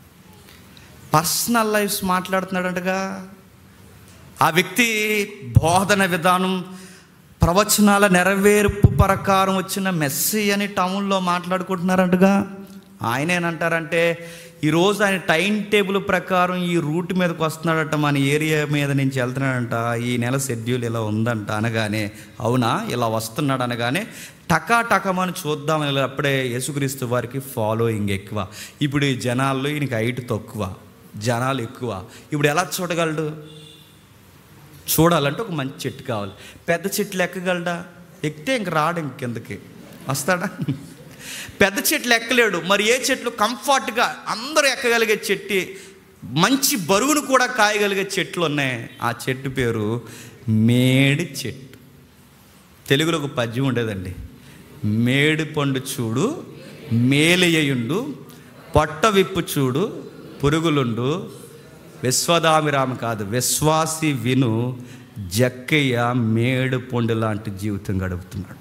పర్సనల్ లైఫ్స్ మాట్లాడుతున్నాడంటగా. ఆ వ్యక్తి బోధన విధానం ప్రవచనాల నెరవేర్పు ప్రకారం వచ్చిన మెస్సీ అని టౌన్లో మాట్లాడుకుంటున్నారంటగా. ఆయనేనంటారంటే ఈరోజు ఆయన టైం టేబుల్ ప్రకారం ఈ రూట్ మీదకి వస్తున్నాడట, మన ఏరియా మీద నుంచి వెళ్తున్నాడంట, ఈ నెల షెడ్యూల్ ఇలా ఉందంట అనగానే, అవునా ఇలా వస్తున్నాడు అనగానే టకాటకమని చూద్దామని అప్పుడే యేసుక్రీస్తు వారికి ఫాలోయింగ్ ఎక్కువ. ఇప్పుడు ఈ జనాల్లో ఈయనకి హైట్ తక్కువ, జనాలు ఎక్కువ. ఇప్పుడు ఎలా చూడగలడు? చూడాలంటే ఒక మంచి చెట్టు కావాలి. పెద్ద చెట్లు ఎక్కగలడా? ఎక్కితే ఇంక రాడు, ఇంకెందుకు వస్తాడా? పెద్ద చెట్లు ఎక్కలేడు. మరి ఏ చెట్లు కంఫర్ట్గా అందరూ ఎక్కగలిగే చెట్టు, మంచి బరువును కూడా కాయగలిగే చెట్లు ఉన్నాయి. ఆ చెట్టు పేరు మేడి చెట్టు. తెలుగులో ఒక పద్యం ఉండేదండి, మేడి పండు చూడు మేలియుండు, పొట్ట విప్పు చూడు పురుగులుండు, విశ్వదామిరామ కాదు విశ్వాసి విను, జక్కయ్య మేడు పండు లాంటి జీవితం గడుపుతున్నాడు.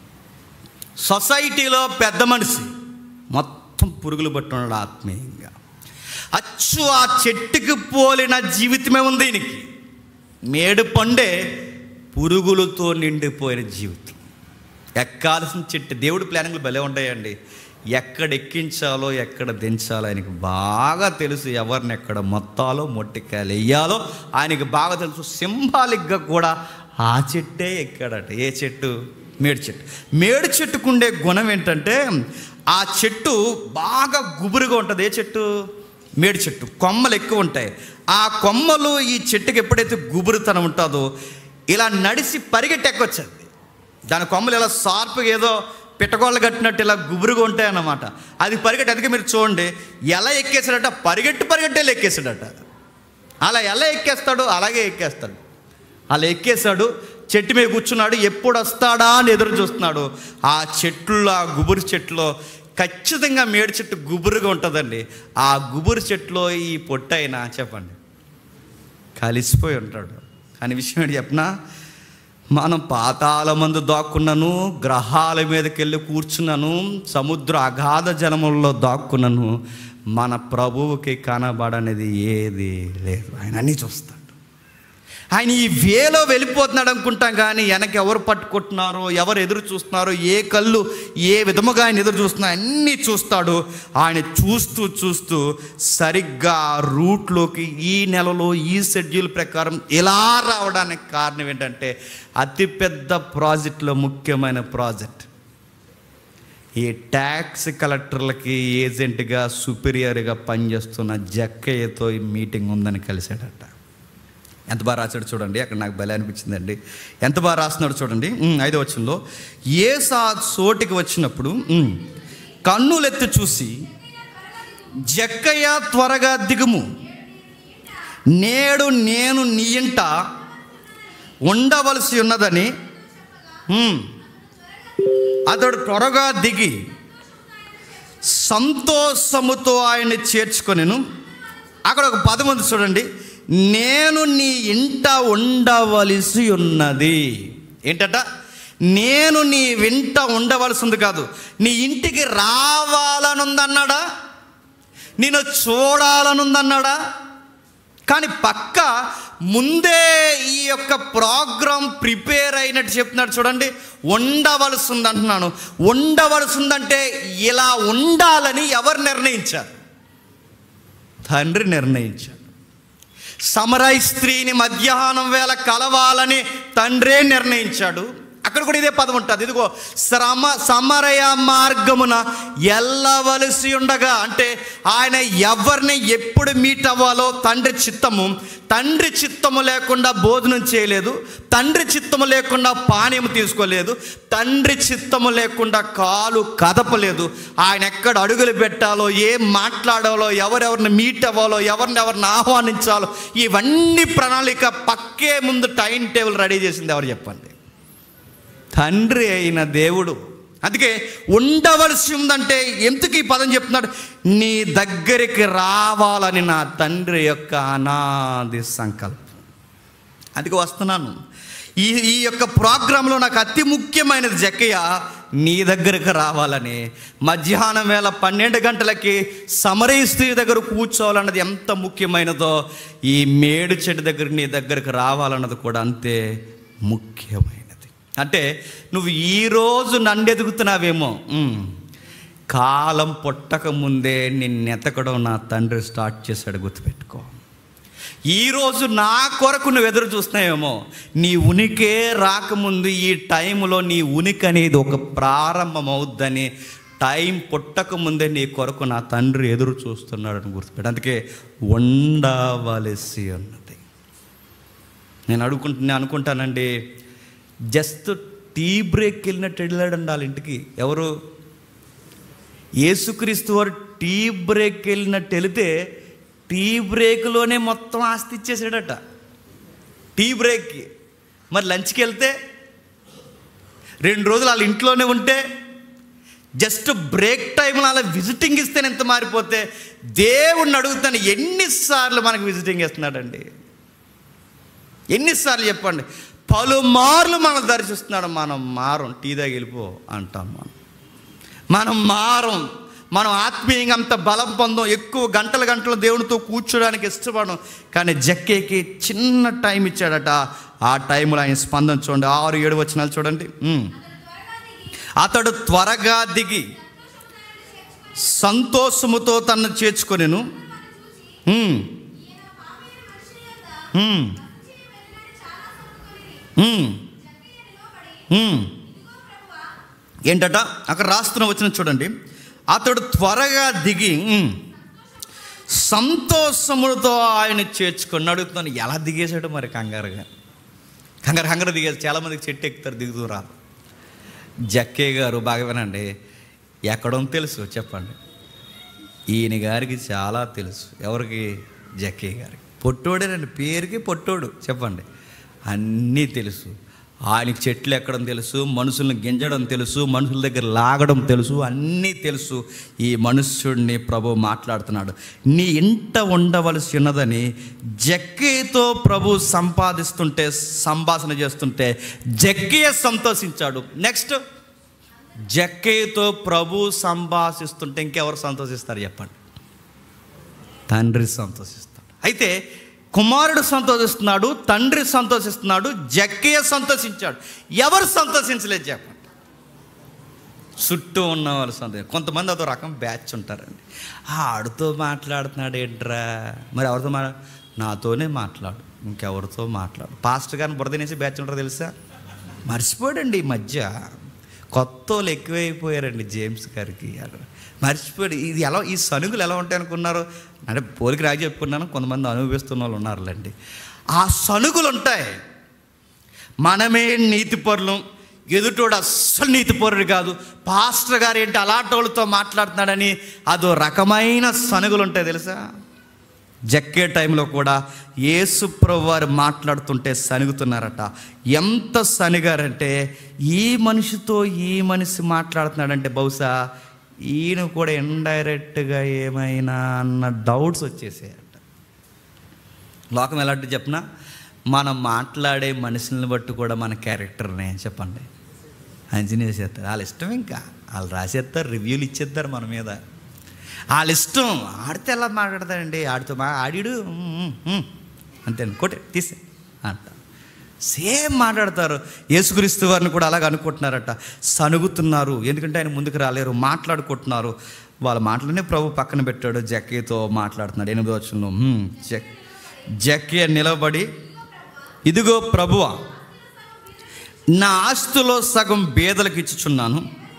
సొసైటీలో పెద్ద మనిషి, మొత్తం పురుగులు పట్టున్నాడు ఆత్మీయంగా. అచ్చు ఆ చెట్టుకి పోలిన జీవితమే ఉంది ఈయనకి. మేడు పండే పురుగులతో నిండిపోయిన జీవితం. ఎక్కాల్సిన చెట్టు. దేవుడి ప్లానింగ్లు భలే ఉంటాయండి. ఎక్కడ ఎక్కించాలో ఎక్కడ దించాలో ఆయనకి బాగా తెలుసు. ఎవరిని ఎక్కడ మొత్తాలో మొట్టికాయలు వెయ్యాలో ఆయనకి బాగా తెలుసు. సింబాలిక్గా కూడా ఆ చెట్టే ఎక్కాడట. ఏ చెట్టు? మేడి చెట్టు. మేడి చెట్టుకుండే గుణం ఏంటంటే ఆ చెట్టు బాగా గుబురుగా ఉంటుంది. ఏ చెట్టు? మేడి చెట్టు. కొమ్మలు ఎక్కువ ఉంటాయి. ఆ కొమ్మలు ఈ చెట్టుకి ఎప్పుడైతే గుబురుతనం ఉంటుందో ఇలా నడిచి పరిగెట్టి ఎక్కొచ్చింది. దాని కొమ్మలు ఇలా షార్ప్గా ఏదో పిట్టగోళ్ళు కట్టినట్టు ఇలా గుబురుగా ఉంటాయన్నమాట. అది పరిగెట్టి, అందుకే మీరు చూడండి ఎలా ఎక్కేసాడట, పరిగెట్టే ఎక్కేసాడట. అలా ఎలా ఎక్కేస్తాడు? అలాగే ఎక్కేస్తాడు. అలా ఎక్కేశాడు, చెట్టు మీద కూర్చున్నాడు. ఎప్పుడు వస్తాడా అని ఎదురు చూస్తున్నాడు. ఆ చెట్లు, ఆ గుబురు చెట్టులో ఖచ్చితంగా మేడి చెట్టు గుబురుగా ఉంటుందండి. ఆ గుబురు చెట్టులో ఈ పొట్టైనా చెప్పండి కలిసిపోయి ఉంటాడు. కానీ విషయం ఏంటి చెప్పనా, మనం పాతాళమందు దాక్కున్నాను, గ్రహాల మీదకి వెళ్ళి కూర్చున్నాను, సముద్ర అగాధ జలములలో దాక్కున్నాను, మన ప్రభువుకి కనబడనేది ఏది లేదు. ఆయన అన్నీ చూస్తాడు. ఆయన ఈ వేలో వెళ్ళిపోతున్నాడు అనుకుంటాం, కానీ వెనక ఎవరు పట్టుకుంటున్నారో, ఎవరు ఎదురు చూస్తున్నారో, ఏ కళ్ళు ఏ విధముగా ఆయన ఎదురు చూస్తున్నారో అన్నీ చూస్తాడు. ఆయన చూస్తూ సరిగ్గా రూట్లోకి ఈ నెలలో ఈ షెడ్యూల్ ప్రకారం ఇలా రావడానికి కారణం ఏంటంటే అతిపెద్ద ప్రాజెక్టులో ముఖ్యమైన ప్రాజెక్ట్. ఈ ట్యాక్స్ కలెక్టర్లకి ఏజెంట్గా సుపీరియర్గా పనిచేస్తున్న జక్కయ్యతో ఈ మీటింగ్ ఉందని కలిశాడట. ఎంత బాగా రాశాడు చూడండి. అక్కడ నాకు భలే అనిపించిందండి. ఎంత బాగా రాస్తున్నాడు చూడండి. 5వ వచనంలో, యేసు చోటికి వచ్చినప్పుడు కన్నులెత్తి చూసి, జక్కయ్య త్వరగా దిగుము, నేడు నేను నీ ఇంట ఉండవలసి ఉన్నదని అతడు త్వరగా దిగి సంతోషముతో ఆయన్ని చేర్చుకొనెను. అక్కడ ఒక పదం ఉంది చూడండి, నేను నీ ఇంట ఉండవలసి ఉన్నది. ఏంటట? నేను నీ ఇంట ఉండవలసి ఉంది కాదు, నీ ఇంటికి రావాలనుందన్నాడా, నేను చూడాలనుందన్నాడా. కానీ పక్క ముందే ఈ యొక్క ప్రోగ్రాం ప్రిపేర్ అయినట్టు చెప్తున్నాడు చూడండి. ఉండవలసి ఉంది అంటున్నాను. ఉండవలసి ఉందంటే ఇలా ఉండాలని ఎవరు నిర్ణయించారు? తండ్రి నిర్ణయించాడు. సమరయ స్త్రీని మధ్యాహ్నం వేళ కలవాలని తండ్రే నిర్ణయించాడు. అక్కడ కూడా ఇదే పదం ఉంటుంది. ఇదిగో సమరయ మార్గమున వెళ్ళవలసి ఉండగా, అంటే ఆయన ఎవరిని ఎప్పుడు మీట్ అవ్వాలో తండ్రి చిత్తము. తండ్రి చిత్తము లేకుండా భోజనం చేయలేదు, తండ్రి చిత్తము లేకుండా పానీయం తీసుకోలేదు, తండ్రి చిత్తము లేకుండా కాలు కదపలేదు. ఆయన ఎక్కడ అడుగులు పెట్టాలో, ఏం మాట్లాడాలో, ఎవరెవరిని మీట్ అవ్వాలో, ఎవరిని ఆహ్వానించాలో, ఇవన్నీ ప్రణాళిక పక్కే ముందు టైం టేబుల్ రెడీ చేసింది ఎవరు చెప్పండి? తండ్రి అయిన దేవుడు. అందుకే ఉండవలసి ఉందంటే ఎందుకు ఈ పదం చెప్తున్నాడు? నీ దగ్గరికి రావాలని నా తండ్రి యొక్క అనాది సంకల్పం. అందుకే వస్తున్నాను. ఈ యొక్క ప్రోగ్రాంలో నాకు అతి ముఖ్యమైనది జక్కయ్య నీ దగ్గరికి రావాలని. మధ్యాహ్నం వేళ 12 గంటలకి సమరయ స్త్రీ దగ్గర కూర్చోవాలన్నది ఎంత ముఖ్యమైనదో, ఈ మేడు చెట్టు దగ్గర నీ దగ్గరికి రావాలన్నది కూడా అంతే ముఖ్యమైనది. అంటే నువ్వు ఈరోజు నన్ను ఎదుగుతున్నావేమో, కాలం పుట్టక ముందే నిన్నెతకడం నా తండ్రి స్టార్ట్ చేశాడు, గుర్తుపెట్టుకో. ఈరోజు నా కొరకు నువ్వు ఎదురు చూస్తున్నావేమో, నీ ఉనికే రాకముందు ఈ టైంలో నీ ఉనికి అనేది ఒక ప్రారంభం అవుద్దని, టైం పుట్టక ముందే నీ కొరకు నా తండ్రి ఎదురు చూస్తున్నాడని గుర్తుపెట్టు. అందుకే ఉండవలసి ఉన్నది. నేను అనుకుంటానండి, జస్ట్ టీ బ్రేక్ వెళ్ళినట్టు వెళ్ళాడండి వాళ్ళ ఇంటికి. ఎవరు? యేసుక్రీస్తు వారు టీ బ్రేక్ వెళ్ళినట్టు వెళితే టీ బ్రేక్లోనే మొత్తం ఆస్తి ఇచ్చేసాడట, టీ బ్రేక్కి. మరి లంచ్కి వెళ్తే 2 రోజులు వాళ్ళ ఇంట్లోనే ఉంటే, జస్ట్ బ్రేక్ టైంలో అలా విజిటింగ్ ఇస్తేనే ఎంత మారిపోతే, దేవుణ్ణి అడుగుతాను ఎన్నిసార్లు మనకు విజిటింగ్ ఇస్తున్నాడండి? ఎన్నిసార్లు చెప్పండి? పలుమార్లు మనం దర్శిస్తున్నాడు. మనం మారం, టీ దాగి వెళ్ళిపో అంటాం. మనం మారం, మనం ఆత్మీయంగా అంత బలం పొందాం, ఎక్కువ గంటలు దేవునితో కూర్చోడానికి ఇష్టపడం. కానీ జక్కేకి చిన్న టైం ఇచ్చాడట. ఆ టైంలో ఆయన స్పందన చూడండి, 6-7 వచనాలు చూడండి. అతడు త్వరగా దిగి సంతోషముతో తనను చేర్చుకొనెను. ఏంటట అక్కడ రాస్తున్న వచ్చిన చూడండి. అతడు త్వరగా దిగి సంతోషములతో ఆయన చేర్చుకొని. అడుగుతున్నాను, ఎలా దిగేశాడు మరి? కంగారు దిగేసి. చాలామందికి చెట్టు ఎక్కుతారు, దిగుతూ రారు. జక్కే గారు బాగా వినండి, ఎక్కడో తెలుసు చెప్పండి. ఈయన గారికి చాలా తెలుసు. ఎవరికి? జక్కే గారికి. పొట్టోడేనండి, పేరుకి పొట్టోడు. చెప్పండి, అన్నీ తెలుసు. ఆయనకి చెట్లు ఎక్కడం తెలుసు, మనుషుల్ని గింజడం తెలుసు, మనుషుల దగ్గర లాగడం తెలుసు, అన్నీ తెలుసు. ఈ మనుష్యుడిని ప్రభు మాట్లాడుతున్నాడు, నీ ఇంట ఉండవలసి ఉన్నదని. జక్కేతో ప్రభు సంభాషణ చేస్తుంటే జక్కే సంతోషించాడు. నెక్స్ట్, జక్కేతో ప్రభు సంభాషిస్తుంటే ఇంకెవరు సంతోషిస్తారు చెప్పండి? తండ్రి సంతోషిస్తాడు. అయితే కుమారుడు సంతోషిస్తున్నాడు, తండ్రి సంతోషిస్తున్నాడు, జక్కయ్య సంతోషించాడు. ఎవరు సంతోషించలేదు చెప్పండి? చుట్టూ ఉన్న వాళ్ళు సంతోషం. కొంతమంది అదో రకం బ్యాచ్ ఉంటారండి. ఆడితో మాట్లాడుతున్నాడు ఏంట్రా, మరి ఎవరితో నాతోనే మాట్లాడు, ఇంకెవరితో మాట్లాడు. పాస్టర్ గారిని బురదనేసి బ్యాచ్ ఉంటారు తెలుసా? మర్చిపోయాడండి. ఈ మధ్య కొత్త వాళ్ళు ఎక్కువైపోయారండి. జేమ్స్ గారికి మర్చిపోయాడు. ఇది ఎలా, ఈ సనుగులు ఎలా ఉంటాయి అనుకున్నారు? అంటే పోలికి రాగి చెప్పుకున్నాను, కొంతమంది అనుభవిస్తున్న వాళ్ళు ఉన్నారులేండి. ఆ సనుగులు ఉంటాయి. మనమే నీతిపరులు, ఎదుటోడు అస్సలు నీతిపరుడు కాదు, పాస్టర్ గారు ఏంటి అలాంటి వాళ్ళతో మాట్లాడుతున్నాడని అదో రకమైన సనుగులు ఉంటాయి తెలుసా? జక్కే టైంలో కూడా యేసుప్రభు వారు మాట్లాడుతుంటే సనుగుతున్నారట. ఎంత సనిగారంటే, ఈ మనిషితో ఈ మనిషి మాట్లాడుతున్నాడంటే బహుశా ఈయన కూడా ఇండైరెక్ట్గా ఏమైనా అన్న డౌట్స్ వచ్చేసాయట. లోకం ఎలాంటి చెప్పినా, మనం మాట్లాడే మనుషుల్ని బట్టి కూడా మన క్యారెక్టర్ని చెప్పండి అంచనా వేసేస్తారు. వాళ్ళ ఇష్టం, ఇంకా వాళ్ళు రాసేస్తారు, రివ్యూలు ఇచ్చేస్తారు మన మీద. వాళ్ళ ఇష్టం. ఆడితే ఎలా మాట్లాడతాడండి, ఆడితో ఆడిడు అంతే కొట్టే తీసే అంట. సేమ్ మాట్లాడతారు. యేసుక్రీస్తు వారిని కూడా అలాగ అనుకుంటున్నారట. సనుగుతున్నారు, ఎందుకంటే ఆయన ముందుకు రాలేరు. మాట్లాడుకుంటున్నారు. వాళ్ళ మాటలనే ప్రభు పక్కన పెట్టాడు. జక్కయ్యతో మాట్లాడుతున్నాడు. 8వ వచనంలో జక్కయ్య నిలబడి, ఇదిగో ప్రభువా, నా ఆస్తిలో సగం బేదలకు ఇచ్చుచున్నాను.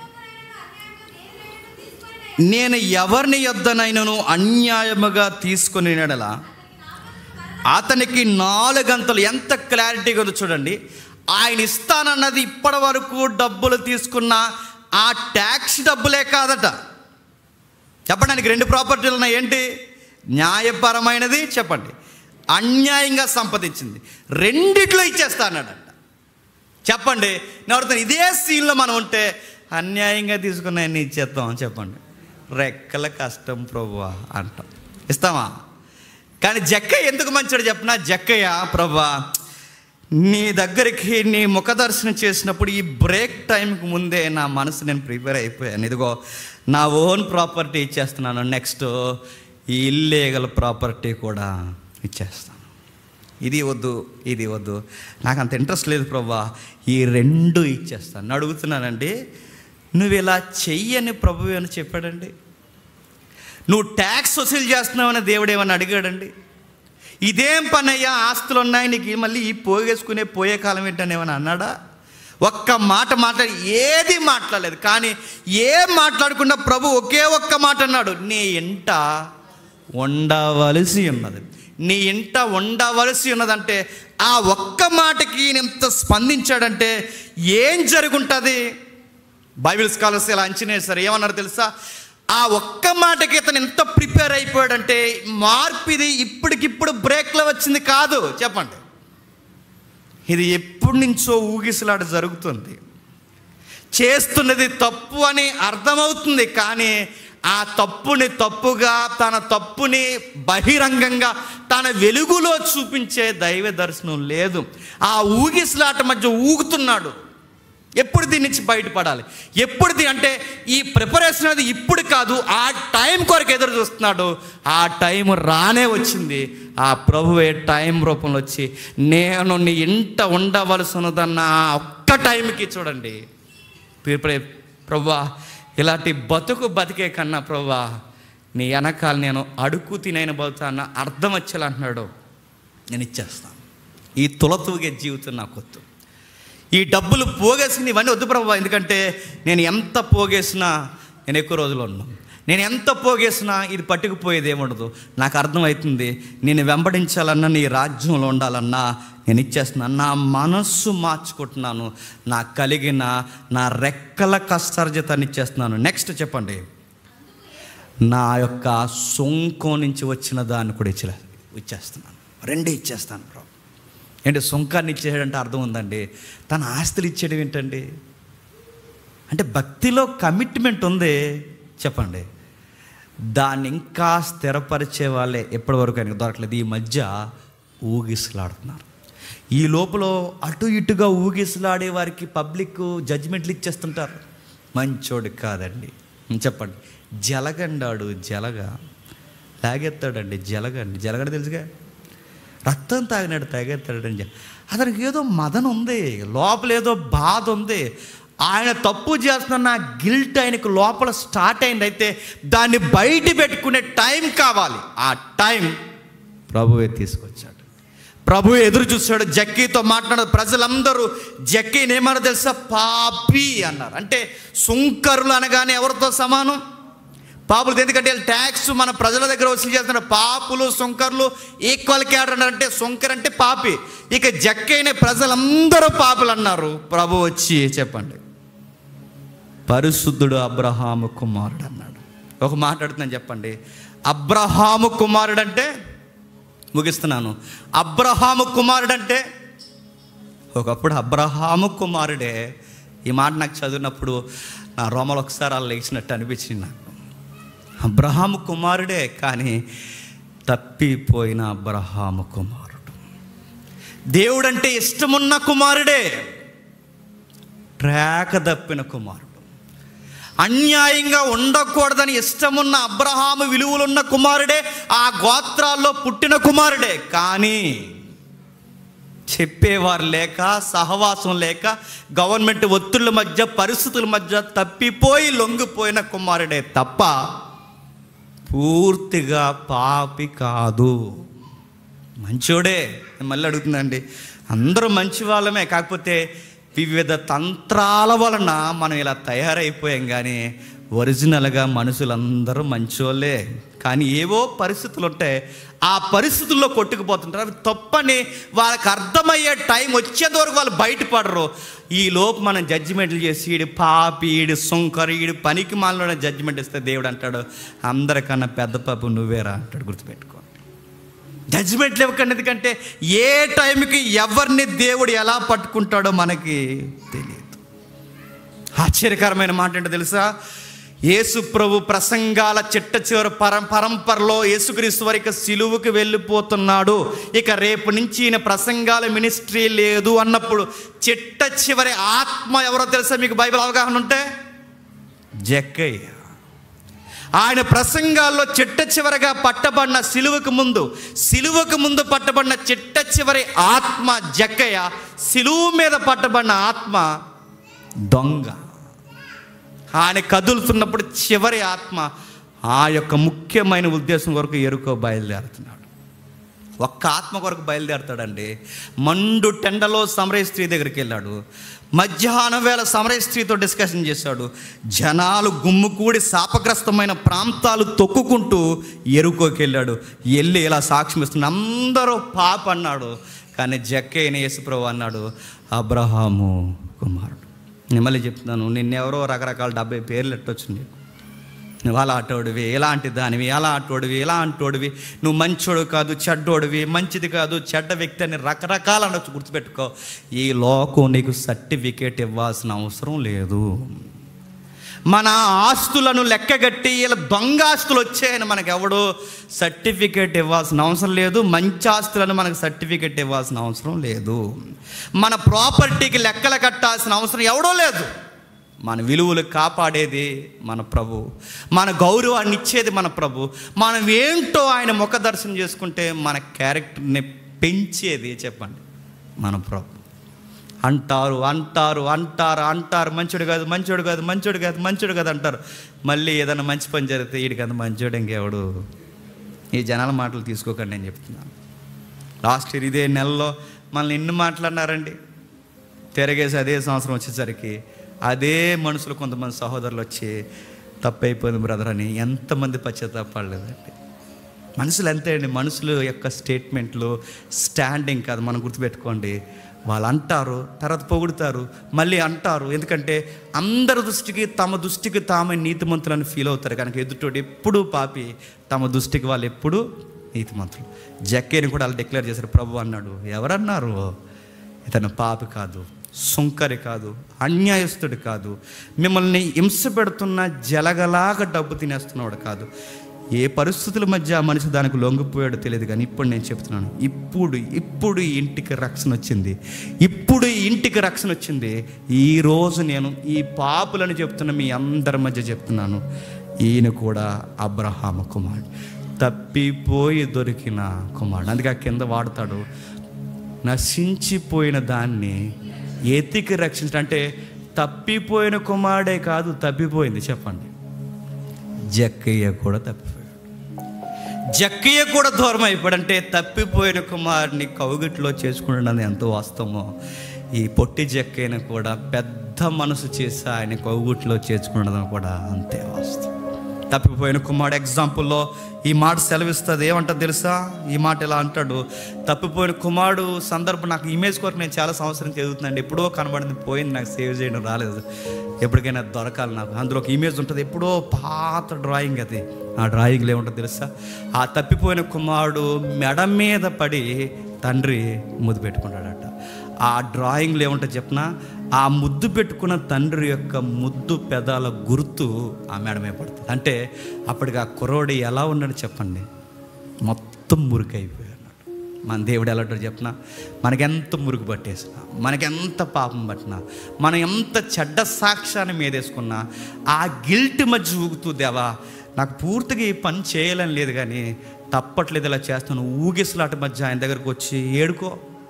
నేను ఎవరిని యొద్దనైనను అన్యాయముగా తీసుకుని నెడల అతనికి 4 గంటలు. ఎంత క్లారిటీగా ఉందో చూడండి. ఆయన ఇస్తానన్నది ఇప్పటి వరకు డబ్బులు తీసుకున్న ఆ ట్యాక్స్ డబ్బులే కాదట. చెప్పడానికి 2 ప్రాపర్టీలు ఉన్నాయి. ఏంటి? న్యాయపరమైనది, చెప్పండి, అన్యాయంగా సంపాదించింది. రెండిట్లో ఇచ్చేస్తా అన్నాడట. చెప్పండి, నేను ఇదే సీన్లో మనం ఉంటే అన్యాయంగా తీసుకున్నాయని ఇచ్చేస్తాం చెప్పండి. రెక్కల కష్టం ప్రభువా అంటాం. ఇస్తామా? కానీ జక్కయ్య ఎందుకు మంచివాడు చెప్పనా? జక్కయ్య, ప్రభువా, నీ దగ్గరికి నీ ముఖదర్శనం చేసినప్పుడు ఈ బ్రేక్ టైంకి ముందే నా మనసు నేను ప్రిపేర్ అయిపోయాను. ఇదిగో నా ఓన్ ప్రాపర్టీ ఇచ్చేస్తున్నాను. నెక్స్ట్ ఈ ఇల్లీగల్ ప్రాపర్టీ కూడా ఇచ్చేస్తాను. ఇది వద్దు ఇది వద్దు, నాకు అంత ఇంట్రెస్ట్ లేదు ప్రభువా, ఈ 2 ఇచ్చేస్తాను అడుగుతున్నానండి. నువ్వు ఇలా చెయ్యని ప్రభువు ఏమని చెప్పాడండి? నువ్వు ట్యాక్స్ వసూలు చేస్తున్నావని దేవుడు ఏమని అడిగాడండి? ఇదేం పని అయ్యా, ఆస్తులు ఉన్నాయి నీకు, మళ్ళీ ఈ పోగేసుకునే పోయే కాలం ఏంటని ఏమని అన్నాడా? ఒక్క మాట మాట్లాడి ఏది మాట్లాడలేదు. కానీ ఏం మాట్లాడకుండా ప్రభు ఒకే ఒక్క మాట అన్నాడు, నీ ఇంట ఉండవలసి ఉన్నది. నీ ఇంట ఉండవలసి ఉన్నదంటే ఆ ఒక్క మాటకి ఈయన ఎంత స్పందించాడంటే ఏం జరుగుంటుంది? బైబిల్ స్కాలర్స్ ఇలా అంచనా వేశారు. ఏమన్నారు తెలుసా? ఆ ఒక్క మాటకి ఇతను ఎంత ప్రిపేర్ అయిపోయాడంటే మార్పు ఇది ఇప్పటికిప్పుడు బ్రేక్లో వచ్చింది కాదు. చెప్పండి, ఇది ఎప్పటి నుంచో ఊగిసలాట జరుగుతుంది. చేస్తున్నది తప్పు అని అర్థమవుతుంది, కానీ ఆ తప్పుని తప్పుగా, తన తప్పుని బహిరంగంగా తన వెలుగులో చూపించే దైవ దర్శనం లేదు. ఆ ఊగిసలాట మధ్య ఊగుతున్నాడు. ఎప్పుడు దీని నుంచి బయటపడాలి, ఎప్పుడు అంటే ఈ ప్రిపరేషన్ అనేది ఇప్పుడు కాదు, ఆ టైం కొరకు ఎదురు చూస్తున్నాడు. ఆ టైం రానే వచ్చింది. ఆ ప్రభువే టైం రూపంలో వచ్చి నేను నీ ఇంట ఉండవలసి ఉన్నదన్న ఒక్క టైంకి చూడండి, ప్రభువా ఇలాంటి బతికే కన్నా ప్రభువా నీ వెనకాల నేను అడుగు తినైన బతున్నా అర్థం వచ్చేలా అంటున్నాడు, నేను ఇచ్చేస్తాను. ఈ తులతూగే జీవితం నాకు వద్దు, ఈ డబ్బులు పోగేసింది ఇవన్నీ వద్దు ప్రభువా. ఎందుకంటే నేను ఎంత పోగేసినా నేను ఎక్కువ రోజులు ఉన్నాను, నేను ఎంత పోగేసినా ఇది పట్టుకుపోయేది ఏముండదు. నాకు అర్థమవుతుంది, నేను వెంబడించాలన్నా నీ రాజ్యంలో ఉండాలన్నా నేను ఇచ్చేస్తున్నాను. నా మనస్సు మార్చుకుంటున్నాను, నాకు కలిగిన నా రెక్కల కష్టార్జితాన్ని ఇచ్చేస్తున్నాను. నెక్స్ట్ చెప్పండి, నా యొక్క సొంకం నుంచి వచ్చిన దాన్ని కూడా ఇచ్చేస్తున్నాను. 2 ఇచ్చేస్తాను ప్రభు. ఏంటి సొంకాన్ని ఇచ్చేయడంటే అర్థం ఉందండి, తన ఆస్తులు ఇచ్చేయడం ఏంటండి? అంటే భక్తిలో కమిట్మెంట్ ఉంది. చెప్పండి, దాన్ని ఇంకా స్థిరపరిచే వాళ్ళే ఎప్పటి వరకు ఆయనకు దొరకలేదు. ఈ మధ్య ఊగిసలాడుతున్నారు. ఈ లోపల అటు ఇటుగా ఊగిసలాడే వారికి పబ్లిక్ జడ్జిమెంట్లు ఇచ్చేస్తుంటారు. మంచోడు కాదండి. చెప్పండి, జలగండాడు, లాగెత్తాడండి, జలగండి తెలుసుగా, రక్తం తాగినాడు తాగెత్తాడండి. అతనికి ఏదో మదన ఉంది, లోపల ఏదో బాధ ఉంది. ఆయన తప్పు చేస్తున్న గిల్ట్ ఆయనకు లోపల స్టార్ట్ అయింది. అయితే దాన్ని బయట పెట్టుకునే టైం కావాలి. ఆ టైం ప్రభువే తీసుకొచ్చాడు. ప్రభు ఎదురు చూశాడు. జక్కీతో మాట్లాడారు. ప్రజలందరూ జక్కీని ఏమన్నా తెలుసా? పాపి అన్నారు. అంటే సుంకరులు అనగానే ఎవరితో సమానం? పాపులు. ఎందుకంటే ట్యాక్స్ మన ప్రజల దగ్గర వసూలు చేస్తున్నారు. పాపులు సుంకర్లు ఈక్వల్ క్యాడర్ అంటే సుంకర్ అంటే పాపి. ఇక జక్కైన ప్రజలందరూ పాపులు అన్నారు. ప్రభు వచ్చి చెప్పండి, పరిశుద్ధుడు అబ్రహాము కుమారుడు అన్నాడు. ఒక మాట్లాడుతున్నాను చెప్పండి, అబ్రహాము కుమారుడు అంటే, ముగిస్తున్నాను, అబ్రహాము కుమారుడు అంటే ఒకప్పుడు అబ్రహాము కుమారుడే. ఈ మాట నాకు చదివినప్పుడు నా రోమలు ఒకసారి అలా లేచినట్టు అనిపించింది నాకు. అబ్రహాము కుమారుడే, కానీ తప్పిపోయిన అబ్రహాము కుమారుడు. దేవుడంటే ఇష్టమున్న కుమారుడే, ట్రాక్ తప్పిన కుమారుడు. అన్యాయంగా ఉండకూడదని ఇష్టమున్న అబ్రహాము విలువలున్న కుమారుడే, ఆ గోత్రాల్లో పుట్టిన కుమారుడే. కానీ చెప్పేవారు లేక, సహవాసం లేక, గవర్నమెంట్ ఒత్తిళ్ళ మధ్య, పరిస్థితుల మధ్య తప్పిపోయి లొంగిపోయిన కుమారుడే తప్ప పూర్తిగా పాపి కాదు. మంచోడే. మళ్ళీ అడుగుతుందండి, అందరూ మంచి వాళ్ళమే, కాకపోతే వివిధ తంత్రాల వలన మనం ఇలా తయారైపోయాం. కానీ ఒరిజినల్గా మనుషులందరూ మంచోళ్ళే. కానీ ఏవో పరిస్థితులు ఉంటాయి, ఆ పరిస్థితుల్లో కొట్టుకుపోతుంటారు. అవి తప్పని వాళ్ళకి అర్థమయ్యే టైం వచ్చేంత వరకు వాళ్ళు బయటపడరు. ఈ లోపు మనం జడ్జిమెంట్లు చేసి ఈడు పాపి, ఈడు సుంకరు, ఈడు పనికి మాలిన జడ్జిమెంట్ ఇస్తే దేవుడు అంటాడు, అందరికన్నా పెద్ద పాపం నువ్వేరా అంటాడు. గుర్తుపెట్టుకో, జడ్జిమెంట్లు ఇవ్వకండి. ఎందుకంటే ఏ టైంకి ఎవరిని దేవుడు ఎలా పట్టుకుంటాడో మనకి తెలియదు. ఆశ్చర్యకరమైన మాట ఏంటో తెలుసా? యేసు ప్రభు ప్రసంగాల చిట్ట చివరి పరంపరలో యేసుక్రీస్తు వారి సిలువుకి వెళ్ళిపోతున్నాడు, ఇక రేపు నుంచి ఈయన ప్రసంగాల మినిస్ట్రీ లేదు అన్నప్పుడు చిట్ట చివరి ఆత్మ ఎవరో తెలుసా మీకు? బైబిల్ అవగాహన ఉంటే జక్కయ్య. ఆయన ప్రసంగాల్లో చిట్ట చివరగా పట్టబడిన సిలువకు ముందు పట్టబడిన చిట్ట చివరి ఆత్మ జక్కయ్య, సిలువు మీద పట్టబడిన ఆత్మ దొంగ. ఆయన కదులుతున్నప్పుడు చివరి ఆత్మ ఆ యొక్క ముఖ్యమైన ఉద్దేశం కొరకు ఎరుకో బయలుదేరుతున్నాడు. ఒక్క ఆత్మ కొరకు బయలుదేరుతాడండి. మండు టెండలో సమరయ స్త్రీ దగ్గరికి వెళ్ళాడు. మధ్యాహ్నం వేళ సమరయ స్త్రీతో డిస్కషన్ చేశాడు. జనాలు గుమ్ముకూడి శాపగ్రస్తమైన ప్రాంతాలు తొక్కుకుంటూ ఎరుకోకి వెళ్ళాడు. వెళ్ళి ఇలా సాక్ష్యం ఇస్తున్నాడు. అందరూ పాప అన్నాడు. కానీ జక్కయ్యని యేసుప్రభు అన్నాడు, అబ్రహాము కుమారుడు. నేను మళ్ళీ చెప్తున్నాను, నిన్నెవరో రకరకాల 70 పేర్లు ఎట్టొచ్చు నీకు. నువ్వు అలా అటోడివి, ఎలాంటి దానివి, అలా అటోడివి, ఇలా అంటోడివి, నువ్వు మంచోడు కాదు, చెడ్డోడివి, మంచిది కాదు, చెడ్డ వ్యక్తి అని రకరకాల అనొచ్చు. గుర్తుపెట్టుకో, ఈ లోకం నీకు సర్టిఫికేట్ ఇవ్వాల్సిన అవసరం లేదు. మన ఆస్తులను లెక్కగట్టి ఇలా దొంగ ఆస్తులు వచ్చాయని మనకు ఎవడు సర్టిఫికేట్ ఇవ్వాల్సిన అవసరం లేదు. మంచి ఆస్తులను మనకు సర్టిఫికేట్ ఇవ్వాల్సిన అవసరం లేదు. మన ప్రాపర్టీకి లెక్కలు కట్టాల్సిన అవసరం ఎవడో లేదు. మన విలువలు కాపాడేది మన ప్రభు, మన గౌరవాన్ని ఇచ్చేది మన ప్రభు. మనం ఏంటో ఆయన ముఖ దర్శనం చేసుకుంటే మన క్యారెక్టర్ని పెంచేది చెప్పండి మన ప్రభు. అంటారు అంటారు అంటారు అంటారు మంచోడు కాదు, మంచోడు కాదు, మంచోడు కాదు, మంచోడు కాదు అంటారు. మళ్ళీ ఏదైనా మంచి పని జరిగితే వీడికంత మంచోడు ఇంకెవడు. ఈ జనాల మాటలు తీసుకోకండి నేను చెప్తున్నాను. లాస్ట్ ఇయర్ ఇదే నెలలో మనల్ని ఎన్ని మాట్లాడినారండి. తిరగేసి అదే సంవత్సరం వచ్చేసరికి అదే మనుషులు కొంతమంది సహోదరులు వచ్చి తప్పైపోయింది బ్రదర్ అని ఎంతమంది పశ్చాత్తాపడలేదండి. మనుషులు అంతే అండి. మనుషుల యొక్క స్టేట్మెంట్లు స్టాండింగ్ కాదు. మనం గుర్తుపెట్టుకోండి, వాళ్ళు అంటారు, తర్వాత పొగుడుతారు, మళ్ళీ అంటారు. ఎందుకంటే అందరి దృష్టికి తమ దృష్టికి తామే నీతిమంతులని ఫీల్ అవుతారు. కనుక ఎదుటోడు ఎప్పుడూ పాపి, తమ దృష్టికి వాళ్ళు ఎప్పుడూ నీతిమంతులు. జక్కయ్యని కూడా వాళ్ళు డిక్లేర్ చేశారు. ప్రభు అన్నాడు, ఎవరన్నారు, ఇతను పాపి కాదు, సుంకరి కాదు, అన్యాయస్తుడు కాదు, మిమ్మల్ని హింస పెడుతున్న జలగలాగా డబ్బు తినేస్తున్నవాడు కాదు. ఏ పరిస్థితుల మధ్య ఆ మనిషి దానికి లొంగిపోయాడో తెలియదు. కానీ ఇప్పుడు నేను చెప్తున్నాను, ఇప్పుడు ఈ ఇంటికి రక్షణ వచ్చింది. ఇప్పుడు ఈ ఇంటికి రక్షణ వచ్చింది. ఈరోజు నేను ఈ పాపులను చెప్తున్న మీ అందరి మధ్య చెప్తున్నాను, ఈయన కూడా అబ్రహాము కుమారుడు, తప్పిపోయి దొరికిన కుమారుడు. అందుకే ఆ కింద వాడతాడు, నశించిపోయిన దాన్ని ఎతికి రక్షించడం. అంటే తప్పిపోయిన కుమారుడే కాదు, తప్పిపోయింది. చెప్పండి, జక్కయ్య కూడా తప్పిపోయాడు. జక్కయ్య కూడా దూరం అయిపోయాడు. అంటే తప్పిపోయిన కుమారుని కౌగిట్లో చేసుకుంటున్నది ఎంతో వాస్తవమో, ఈ పొట్టి జక్కయ్యను కూడా పెద్ద మనసు చేసి ఆయన కౌగిట్లో చేసుకున్నది కూడా అంతే వాస్తవం. తప్పిపోయిన కుమారుడు ఎగ్జాంపుల్లో ఈ మాట సెలవిస్తుంది. ఏమంటారు తెలుసా? ఈ మాట ఇలా అంటాడు, తప్పిపోయిన కుమారుడు సందర్భం నాకు ఇమేజ్ కొరకు నేను చాలా సంవత్సరం చదువుతున్నాండి. ఎప్పుడో కనబడింది, పోయింది, నాకు సేవ్ చేయడం రాలేదు. ఎప్పటికైనా దొరకాలి నాకు. అందులో ఒక ఇమేజ్ ఉంటుంది, ఎప్పుడో పాత డ్రాయింగ్ అది. ఆ డ్రాయింగ్లో ఏముంటుంది తెలుసా? ఆ తప్పిపోయిన కుమారుడు మెడ మీద పడి తండ్రి ముద్దు పెట్టుకున్నాడట. ఆ డ్రాయింగ్లో ఏముంటుంది చెప్పిన, ఆ ముద్దు పెట్టుకున్న తండ్రి యొక్క ముద్దు పెదాల గుర్తు ఆ మెడ మీద పడుతుంది. అంటే అప్పటికి ఆ కుర్రోడు ఎలా ఉన్నాడు చెప్పండి, మొత్తం మురికైపోయాడు. మన దేవుడు ఎలా ఉంటాడు చెప్పిన, మనకెంత మురుగు పట్టేసినా, మనకెంత పాపం పట్టినా, మనం ఎంత చెడ్డ సాక్ష్యాన్ని మీదేసుకున్నా, ఆ గిల్ట్ మధ్య ఊగుతూ, దేవా నాకు పూర్తిగా ఈ పని చేయాలని లేదు కానీ తప్పట్లేదు, ఇలా చేస్తాను, ఊగిసలాట మధ్య ఆయన దగ్గరకు వచ్చి ఏడుకో,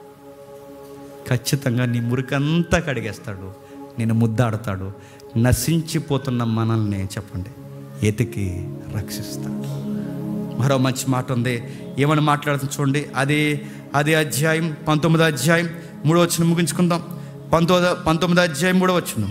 ఖచ్చితంగా నీ మురికంతా కడిగేస్తాడు, నేను ముద్దాడతాడు. నశించిపోతున్న మనల్ని చెప్పండి ఎతికి రక్షిస్తాడు. మరో మంచి మాట ఉంది, ఏమని మాట్లాడుతుంది చూడండి. అది అధ్యాయం 19వ అధ్యాయం 3వ వచనం ముగించుకుందాం. 19వ అధ్యాయం 3వ వచనం.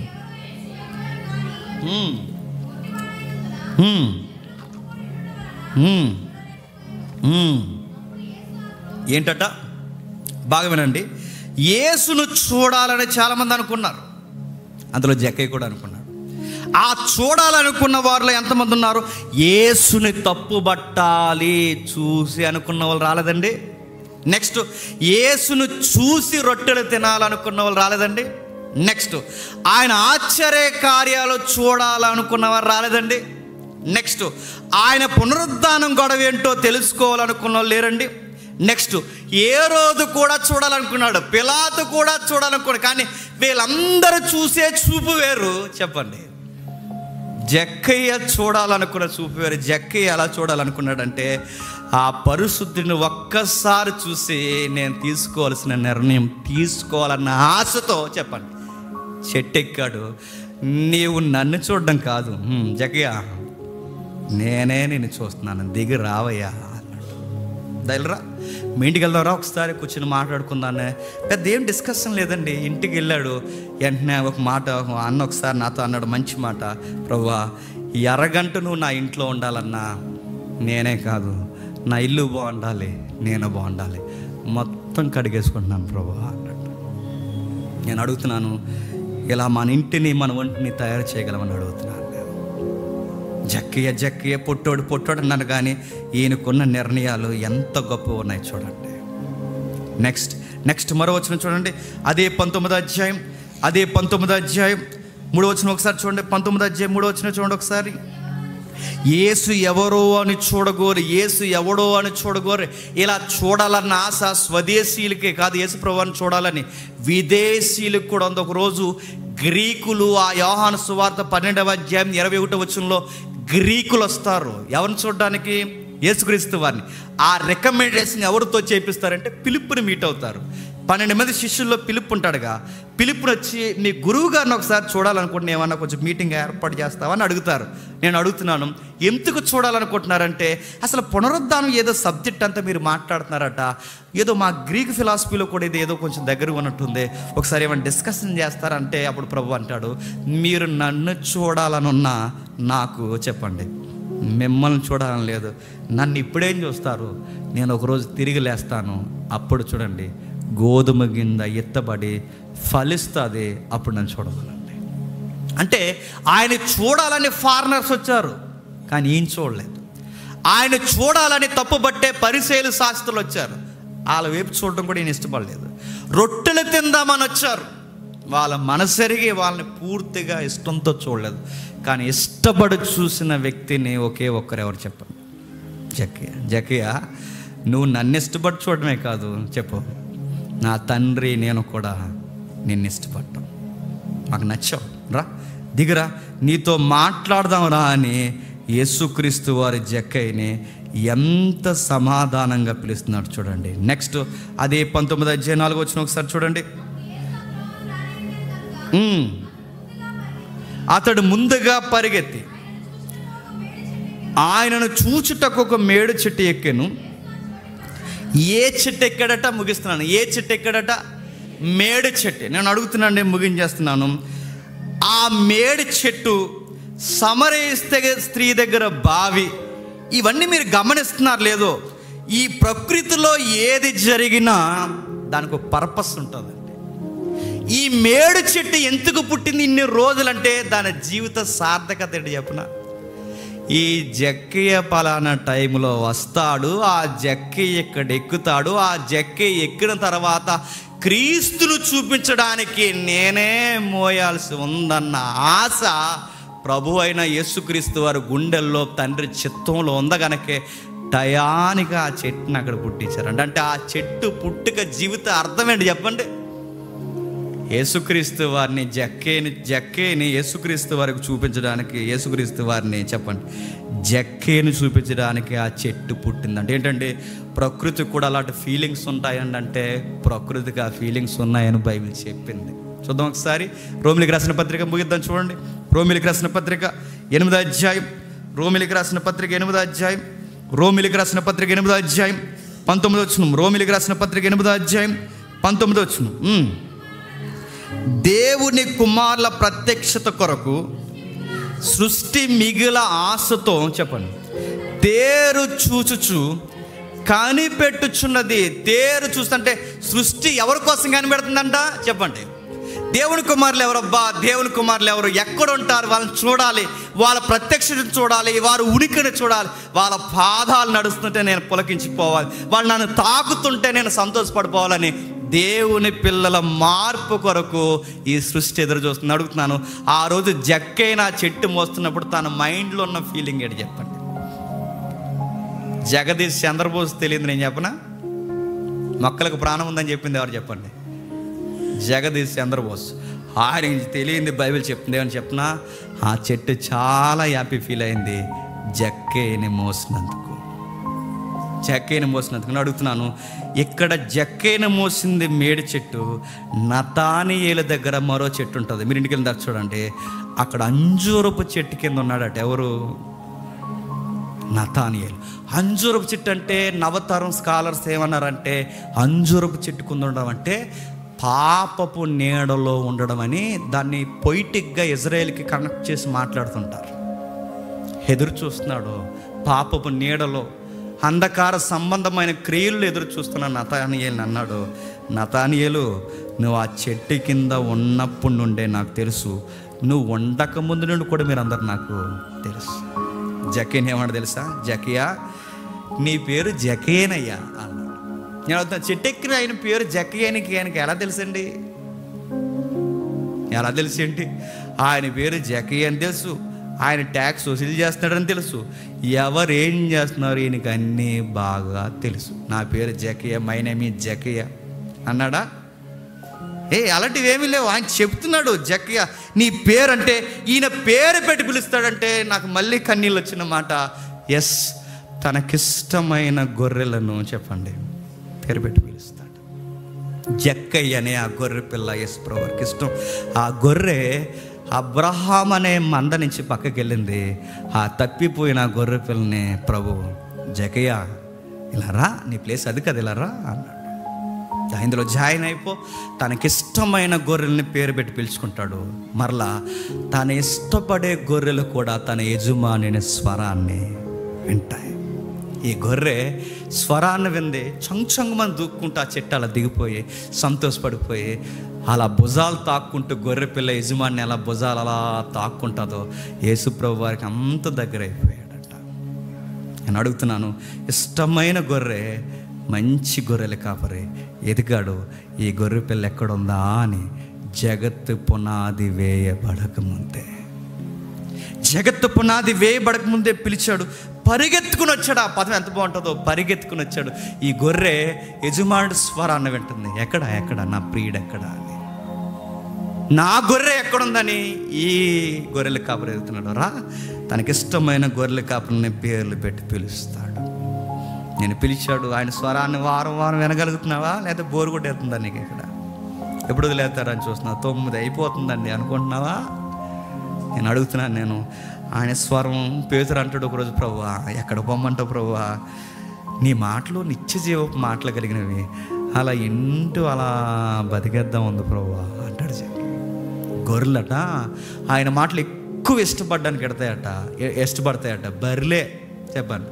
ఏంటట? బాగా వినండి. యేసును చూడాలని చాలామంది అనుకున్నారు. అందులో జక్కయ్య కూడా అనుకున్నాడు. ఆ చూడాలనుకున్న వారిలో ఎంతమంది ఉన్నారు? యేసుని తప్పుబట్టాలి చూసి అనుకున్న వాళ్ళు రాలేదండి. నెక్స్ట్, యేసును చూసి రొట్టెలు తినాలనుకున్న వాళ్ళు రాలేదండి. నెక్స్ట్, ఆయన ఆశ్చర్య కార్యాలు చూడాలనుకున్న వారు రాలేదండి. నెక్స్ట్, ఆయన పునరుద్ధానం గొడవ ఏంటో తెలుసుకోవాలనుకున్న వాళ్ళు లేరండి. నెక్స్ట్, ఏ రోజు కూడా చూడాలనుకున్నాడు, పిలాతు కూడా చూడాలనుకున్నాడు. కానీ వీళ్ళందరూ చూసే చూపు వేరు చెప్పండి. జక్కయ్య చూడాలనుకున్న చూపేవారు. జక్కయ్య ఎలా చూడాలనుకున్నాడంటే ఆ పరిశుద్ధిని ఒక్కసారి చూసి నేను తీసుకోవాల్సిన నిర్ణయం తీసుకోవాలన్న ఆశతో చెప్పండి చెట్టు ఎక్కాడు. నీవు నన్ను చూడడం కాదు జక్కయ్య, నేనే నిన్ను చూస్తున్నాను, దిగి రావయ్యా అన్నాడు. దయలరా మీ ఇంటికి వెళ్దాంరా, ఒకసారి కూర్చొని మాట్లాడుకుందానే. పెద్ద ఏం డిస్కషన్ లేదండి. ఇంటికి వెళ్ళాడు. వెంటనే ఒక మాట అన్న ఒకసారి నాతో అన్నాడు, మంచి మాట. ప్రభువా, ఈ అరగంట నువ్వు నా ఇంట్లో ఉండాలన్నా నేనే కాదు, నా ఇల్లు బాగుండాలి, నేను బాగుండాలి, మొత్తం కడిగేసుకుంటున్నాను ప్రభువా అన్నాడు. నేను అడుగుతున్నాను, ఇలా మన ఇంటిని మన ఒంటిని తయారు చేయగలమని అడుగుతున్నాను. జక్కయ్య పొట్టోడు అన్నాను, కానీ ఈయనకున్న నిర్ణయాలు ఎంత గొప్ప ఉన్నాయి చూడండి. నెక్స్ట్ మరో వచనం చూడండి. అదే 19వ అధ్యాయం 3వ వచనం ఒకసారి చూడండి. 19వ అధ్యాయం 3వ వచనం చూడండి ఒకసారి. యేసు ఎవరో అని చూడగోరు, ఇలా చూడాలన్న ఆశ స్వదేశీయులకే కాదు, యేసు ప్రభువుని చూడాలని విదేశీయులకు కూడా ఉంది. ఒకరోజు గ్రీకులు, ఆ యోహాను సువార్త 12వ అధ్యాయం 21వ వచనంలో గ్రీకులు వస్తారు. ఎవరిని చూడడానికి? యేసుక్రీస్తు వారిని. ఆ రికమెండేషన్ ఎవరితో చేపిస్తారంటే ఫిలిప్పుని మీట్ అవుతారు. 12 మంది శిష్యుల్లో ఫిలిప్ ఉంటాడుగా. ఫిలిప్ని వచ్చి నీ గురువు గారిని ఒకసారి చూడాలనుకుంటున్నా, ఏమన్నా కొంచెం మీటింగ్ ఏర్పాటు చేస్తావని అడుగుతారు. నేను అడుగుతున్నాను, ఎందుకు చూడాలనుకుంటున్నారంటే అసలు పునరుద్ధానం ఏదో సబ్జెక్ట్ అంతా మీరు మాట్లాడుతున్నారట, ఏదో మా గ్రీక్ ఫిలాసఫీలో కూడా ఇది ఏదో కొంచెం దగ్గరగా ఉన్నట్టుంది, ఒకసారి ఏమైనా డిస్కషన్ చేస్తారంటే అప్పుడు ప్రభు అంటాడు, మీరు నన్ను చూడాలనున్నా నాకు చెప్పండి, మిమ్మల్ని చూడాలని లేదు. నన్ను ఇప్పుడేం చూస్తారు, నేను ఒకరోజు తిరిగి లేస్తాను, అప్పుడు చూడండి గోధుమ గింజ ఎత్తబడి ఫలిస్తుంది, అప్పుడు నన్ను చూడవాలండి. అంటే ఆయన చూడాలని ఫారినర్స్ వచ్చారు, కానీ ఈయన చూడలేదు. ఆయన చూడాలని తప్పుబట్టే పరిసయ్యులు శాస్త్రులు వచ్చారు, వాళ్ళ వైపు చూడడం కూడా ఈయన ఇష్టపడలేదు. రొట్టెలు తిందామని వచ్చారు, వాళ్ళ మనసెరిగి వాళ్ళని పూర్తిగా ఇష్టంతో చూడలేదు. కానీ ఇష్టపడి చూసిన వ్యక్తిని ఒకే ఒక్కరు ఎవరు చెప్పండి? జక్కయ్య, నువ్వు నన్ను ఇష్టపడి చూడడమే కాదు, చెప్పు, నా తండ్రి నేను కూడా నిన్ను ఇష్టపడ్డాం, మాకు నచ్చావు, రా దిగురా, నీతో మాట్లాడదాం రా అని యేసుక్రీస్తు వారి జక్కయ్యని ఎంత సమాధానంగా పిలుస్తున్నాడు చూడండి. నెక్స్ట్ అదే 19వ అధ్యాయం 4వ వచనం ఒకసారి చూడండి. అతడు ముందుగా పరిగెత్తి ఆయనను చూచుటకు ఒక మేడు చెట్టు ఎక్కెను. ఏ చెట్టు ఎక్కడట? ముగిస్తున్నాను. ఏ చెట్టు ఎక్కడట? మేడు చెట్టు. నేను అడుగుతున్నాను, నేను ముగించేస్తున్నాను. ఆ మేడు చెట్టు, సమరయ స్త్రీ దగ్గర బావి, ఇవన్నీ మీరు గమనిస్తున్నారు లేదో? ఈ ప్రకృతిలో ఏది జరిగినా దానికి ఒక పర్పస్ ఉంటుందండి. ఈ మేడు చెట్టు ఎందుకు పుట్టింది ఇన్ని రోజులంటే దాని జీవిత సార్థకత ఏంటి చెప్పనా? ఈ జక్కయ్య పలానా టైంలో వస్తాడు, ఆ జక్కయ్య ఇక్కడ ఎక్కుతాడు, ఆ జక్కయ్య ఎక్కిన తర్వాత క్రీస్తును చూపించడానికి నేనే మోయాల్సి ఉందన్న ఆశ ప్రభు అయిన యేసుక్రీస్తు వారి గుండెల్లో తండ్రి చిత్తంలో ఉంది కనుకే టయానికి ఆ చెట్టుని అక్కడ పుట్టించారంట. అంటే ఆ చెట్టు పుట్టుక జీవిత అర్థం ఏంటి చెప్పండి? యేసుక్రీస్తు వారిని జక్కయ్యని యేసుక్రీస్తు వారికి చూపించడానికి, యేసుక్రీస్తు వారిని చెప్పండి జక్కయ్యని చూపించడానికి ఆ చెట్టు పుట్టిందంటే ఏంటంటే ప్రకృతికి కూడా అలాంటి ఫీలింగ్స్ ఉంటాయండి. అంటే ప్రకృతికి ఆ ఫీలింగ్స్ ఉన్నాయని బైబిల్ చెప్పింది. చూద్దాం ఒకసారి. రోమిలికి రాసిన పత్రిక ముగిద్దాం చూడండి. రోమిలికి రాసిన పత్రిక 8వ అధ్యాయం, రోమిలికి రాసిన పత్రిక 8వ అధ్యాయం, రోమిలికి రాసిన పత్రిక 8వ అధ్యాయం 19వ వచనం. రోమిలికి రాసిన పత్రిక 8వ అధ్యాయం 19వ వచనం. దేవుని కుమారుల ప్రత్యక్షత కొరకు సృష్టి మిగిల ఆశతో చెప్పండి తేరు చూచుచు కనిపెట్టుచున్నది. తేరు చూస్తుంటే సృష్టి ఎవరి కోసం కనిపెడుతుందంట చెప్పండి? దేవుని కుమారులు ఎవరబ్బా? దేవుని కుమారులు ఎవరు? ఎక్కడ ఉంటారు? వాళ్ళని చూడాలి, వాళ్ళ ప్రత్యక్షతను చూడాలి, వారి ఉనికిని చూడాలి, వాళ్ళ పాదాలు నడుస్తుంటే నేను పులకించిపోవాలి, వాళ్ళు నన్ను తాకుతుంటే నేను సంతోషపడిపోవాలని దేవుని పిల్లల మార్పు కొరకు ఈ సృష్టి ఎదురు చూస్తుంది. అడుగుతున్నాను, ఆ రోజు జక్కైన చెట్టు మోస్తున్నప్పుడు తన మైండ్లో ఉన్న ఫీలింగ్ ఏంటి చెప్పండి? జగదీష్ చంద్రబోస్ తెలియదు నేను చెప్పనా? మొక్కలకు ప్రాణం ఉందని చెప్పింది ఎవరు చెప్పండి? జగదీష్ చంద్రబోస్. ఆయన తెలియంది బైబిల్ చెప్తుంది. ఏమని చెప్పినా, ఆ చెట్టు చాలా హ్యాపీ ఫీల్ అయింది జక్కేని మోసినందుకు. జక్కేని మోసినందుకు అడుగుతున్నాను, ఇక్కడ జక్కేని మోసింది మేడి చెట్టు, నతానియేలు దగ్గర మరో చెట్టు ఉంటుంది. మీరు ఇంటికి వెళ్ళి చూడండి, అక్కడ అంజూరపు చెట్టు కింద ఉన్నాడట. ఎవరు? నతానియేలు. అంజూరపు చెట్టు అంటే నవతరం స్కాలర్స్ ఏమన్నారంటే, అంజూరపు చెట్టు కింద ఉండడం అంటే పాపపు నీడలో ఉండడం అని దాన్ని పొయిటిక్గా ఇజ్రాయేల్కి కనెక్ట్ చేసి మాట్లాడుతుంటారు. ఎదురు చూస్తున్నాడు పాపపు నీడలో, అంధకార సంబంధమైన క్రియలు ఎదురు చూస్తున్న నతానియేలు అన్నాడు, నతానియేలు నువ్వు ఆ చెట్టు కింద ఉన్నప్పటి నుండే నాకు తెలుసు, నువ్వు ఉండక ముందు నుండి కూడా మీరు అందరు నాకు తెలుసు. జకేన్ ఏమన్నా తెలుసా? జకియా, నీ పేరు జకేనయ్యా అన్నాడు. నేను అవుతాను, చెట్టెక్కిన ఆయన పేరు జకియానికి ఆయనకి ఎలా తెలుసండి? ఎలా తెలిసేంటి? ఆయన పేరు జకియా అని తెలుసు, ఆయన ట్యాక్స్ వసూలు చేస్తున్నాడని తెలుసు, ఎవరు ఏం చేస్తున్నారు ఈయనకి అన్నీ బాగా తెలుసు. నా పేరు Zakia, my name is Zakia అన్నాడా? అలాంటివి ఏమీ లేవు. ఆయన చెప్తున్నాడు, జకియా నీ పేరు అంటే, ఈయన పేరు పెట్టి పిలుస్తాడంటే నాకు మళ్ళీ కన్నీళ్ళు వచ్చిన మాట. ఎస్, తనకిష్టమైన గొర్రెలను చెప్పండి పేరు పెట్టి పిలుస్తాడు. జక్కయ్య అనే ఆ గొర్రె పిల్ల ఎస్ ప్రభువుకి ఇష్టం. ఆ గొర్రె అబ్రహాం అనే మంద నుంచి పక్కకి వెళ్ళింది. ఆ తప్పిపోయిన గొర్రె పిల్లని ప్రభు, జకయ్య ఇలా రా, నీ ప్లేస్ అది కదా, ఇలా రా అన్నాడు. ఇందులో జాయిన్ అయిపో. తనకిష్టమైన గొర్రెల్ని పేరు పెట్టి పిలుచుకుంటాడు. మరలా తన ఇష్టపడే గొర్రెలు కూడా తన యజమాని స్వరాన్ని వింటాయి. ఈ గొర్రె స్వరాన్ని వింది చంచంగమని దూక్కుంటూ ఆ చెట్టు అలా దిగిపోయి సంతోషపడిపోయి అలా భుజాలు తాక్కుంటూ గొర్రె పిల్ల యజమాని అలా భుజాలు అలా తాక్కుంటుందో యేసుప్రభు వారికి అంత దగ్గర అయిపోయాడట. నేను అడుగుతున్నాను, ఇష్టమైన గొర్రె, మంచి గొర్రెలు కాపరి ఎదిగాడు. ఈ గొర్రె పిల్ల ఎక్కడుందా అని జగత్తు పునాది వేయబడకముందే, జగత్తు పునాది వేయబడకముందే పిలిచాడు. పరిగెత్తుకుని వచ్చాడు. ఆ పదం ఎంత బాగుంటుందో, పరిగెత్తుకుని వచ్చాడు. ఈ గొర్రె యజమానుడి స్వరాన్ని వింటుంది. ఎక్కడ ఎక్కడ నా ప్రియుడు ఎక్కడ అని, నా గొర్రె ఎక్కడుందని ఈ గొర్రెల కాపరి ఎదుగుతున్నాడు. రా, తనకిష్టమైన గొర్రెల కాపరిని పేర్లు పెట్టి పిలుస్తాడు. నేను పిలిచాడు. ఆయన స్వరాన్ని వారం వారం వినగలుగుతున్నావా, లేకపోతే బోరు కొట్టేస్తుందా నీకు? ఇక్కడ ఎప్పుడు వదిలేస్తారని చూస్తున్నావు, 9 అయిపోతుందండి అనుకుంటున్నావా? నేను అడుగుతున్నాను. నేను ఆయన స్వరం, పేతురు అంటాడు ఒకరోజు, ప్రభువా ఎక్కడ పొమ్మంటావు ప్రభువా, నీ మాటలు నిత్య జీవపు మాటలు కలిగినవి, అలా ఇంటూ అలా బతికేద్దాం ఉంది ప్రభువా అంటాడు. గొర్రెలట ఆయన మాటలు ఎక్కువ ఇష్టపడడానికి ఇష్టపడతాయట. బర్రెలే చెప్పండి,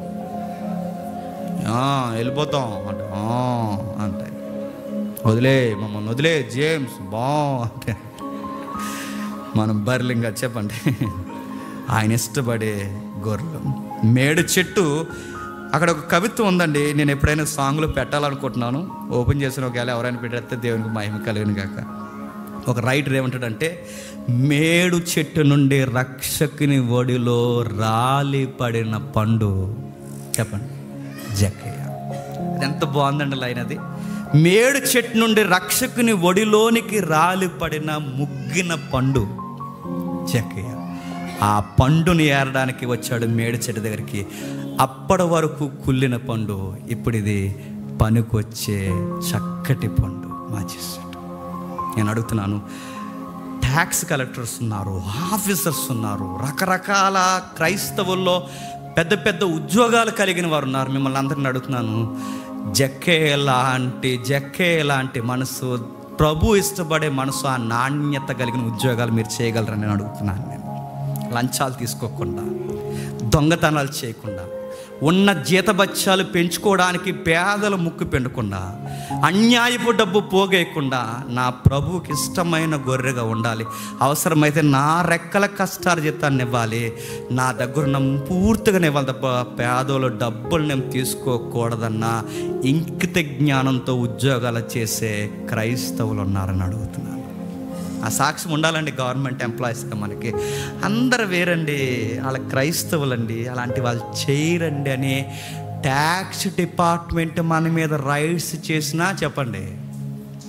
వెళ్ళిపోతాం అంటే అంటే వదిలే, మమ్మల్ని వదిలే జేమ్స్ అంటే మనం బర్లింగా చెప్పండి. ఆయన ఇష్టపడే గొర్రెలు. మేడు చెట్టు, అక్కడ ఒక కవిత్వం ఉందండి. నేను ఎప్పుడైనా సాంగ్లో పెట్టాలనుకుంటున్నాను, ఓపెన్ చేసిన ఒకవేళ ఎవరైనా పెట్టేస్తే దేవునికి మహిమ కలిగిన కాక. ఒక రైటర్ ఏమంటాడంటే, మేడు చెట్టు నుండి రక్షకుని ఒడిలో రాలి పడిన పండు చెప్పండి జక్కయ్య. అది ఎంత బాగుందండి లైన్ అది. మేడు చెట్టు నుండి రక్షకుని ఒడిలోనికి రాలి పడిన ముగ్గిన పండు జక్కయ్య. ఆ పండుని ఏరడానికి వచ్చాడు మేడు చెట్టు దగ్గరికి. అప్పటి వరకు కుళ్ళిన పండు ఇప్పుడు ఇది పనికొచ్చే చక్కటి పండు మార్చేసాడు. నేను అడుగుతున్నాను, ట్యాక్స్ కలెక్టర్స్ ఉన్నారు, ఆఫీసర్స్ ఉన్నారు, రకరకాల క్రైస్తవుల్లో పెద్ద పెద్ద ఉద్యోగాలు కలిగిన వారు ఉన్నారు. మిమ్మల్ని అందరిని అడుగుతున్నాను, జక్కయ్య లాంటి మనసు, ప్రభు ఇష్టపడే మనసు, ఆ నాణ్యత కలిగిన ఉద్యోగాలు మీరు చేయగలరని నేను అడుగుతున్నాను. నేను లంచాలు తీసుకోకుండా, దొంగతనాలు చేయకుండా, ఉన్న జీతబత్యాలు పెంచుకోవడానికి పేదల ముక్కు పెండకుండా, అన్యాయపు డబ్బు పోగేయకుండా నా ప్రభువుకి ఇష్టమైన గొర్రెగా ఉండాలి. అవసరమైతే నా రెక్కల కష్టాల జీతాన్ని ఇవ్వాలి, నా దగ్గర పూర్తిగా ఇవ్వాలి తప్ప పేదోళ్ళ డబ్బులు నేను తీసుకోకూడదన్న ఇంకిత జ్ఞానంతో ఉద్యోగాలు చేసే క్రైస్తవులు ఉన్నారని అడుగుతున్నాను. ఆ సాక్ష్యం ఉండాలండి. గవర్నమెంట్ ఎంప్లాయీస్గా మనకి అందరు వేరండి, వాళ్ళ క్రైస్తవులండి, అలాంటి వాళ్ళు చేయరండి అని ట్యాక్స్ డిపార్ట్మెంట్ మన మీద రైడ్స్ చేసినా చెప్పండి,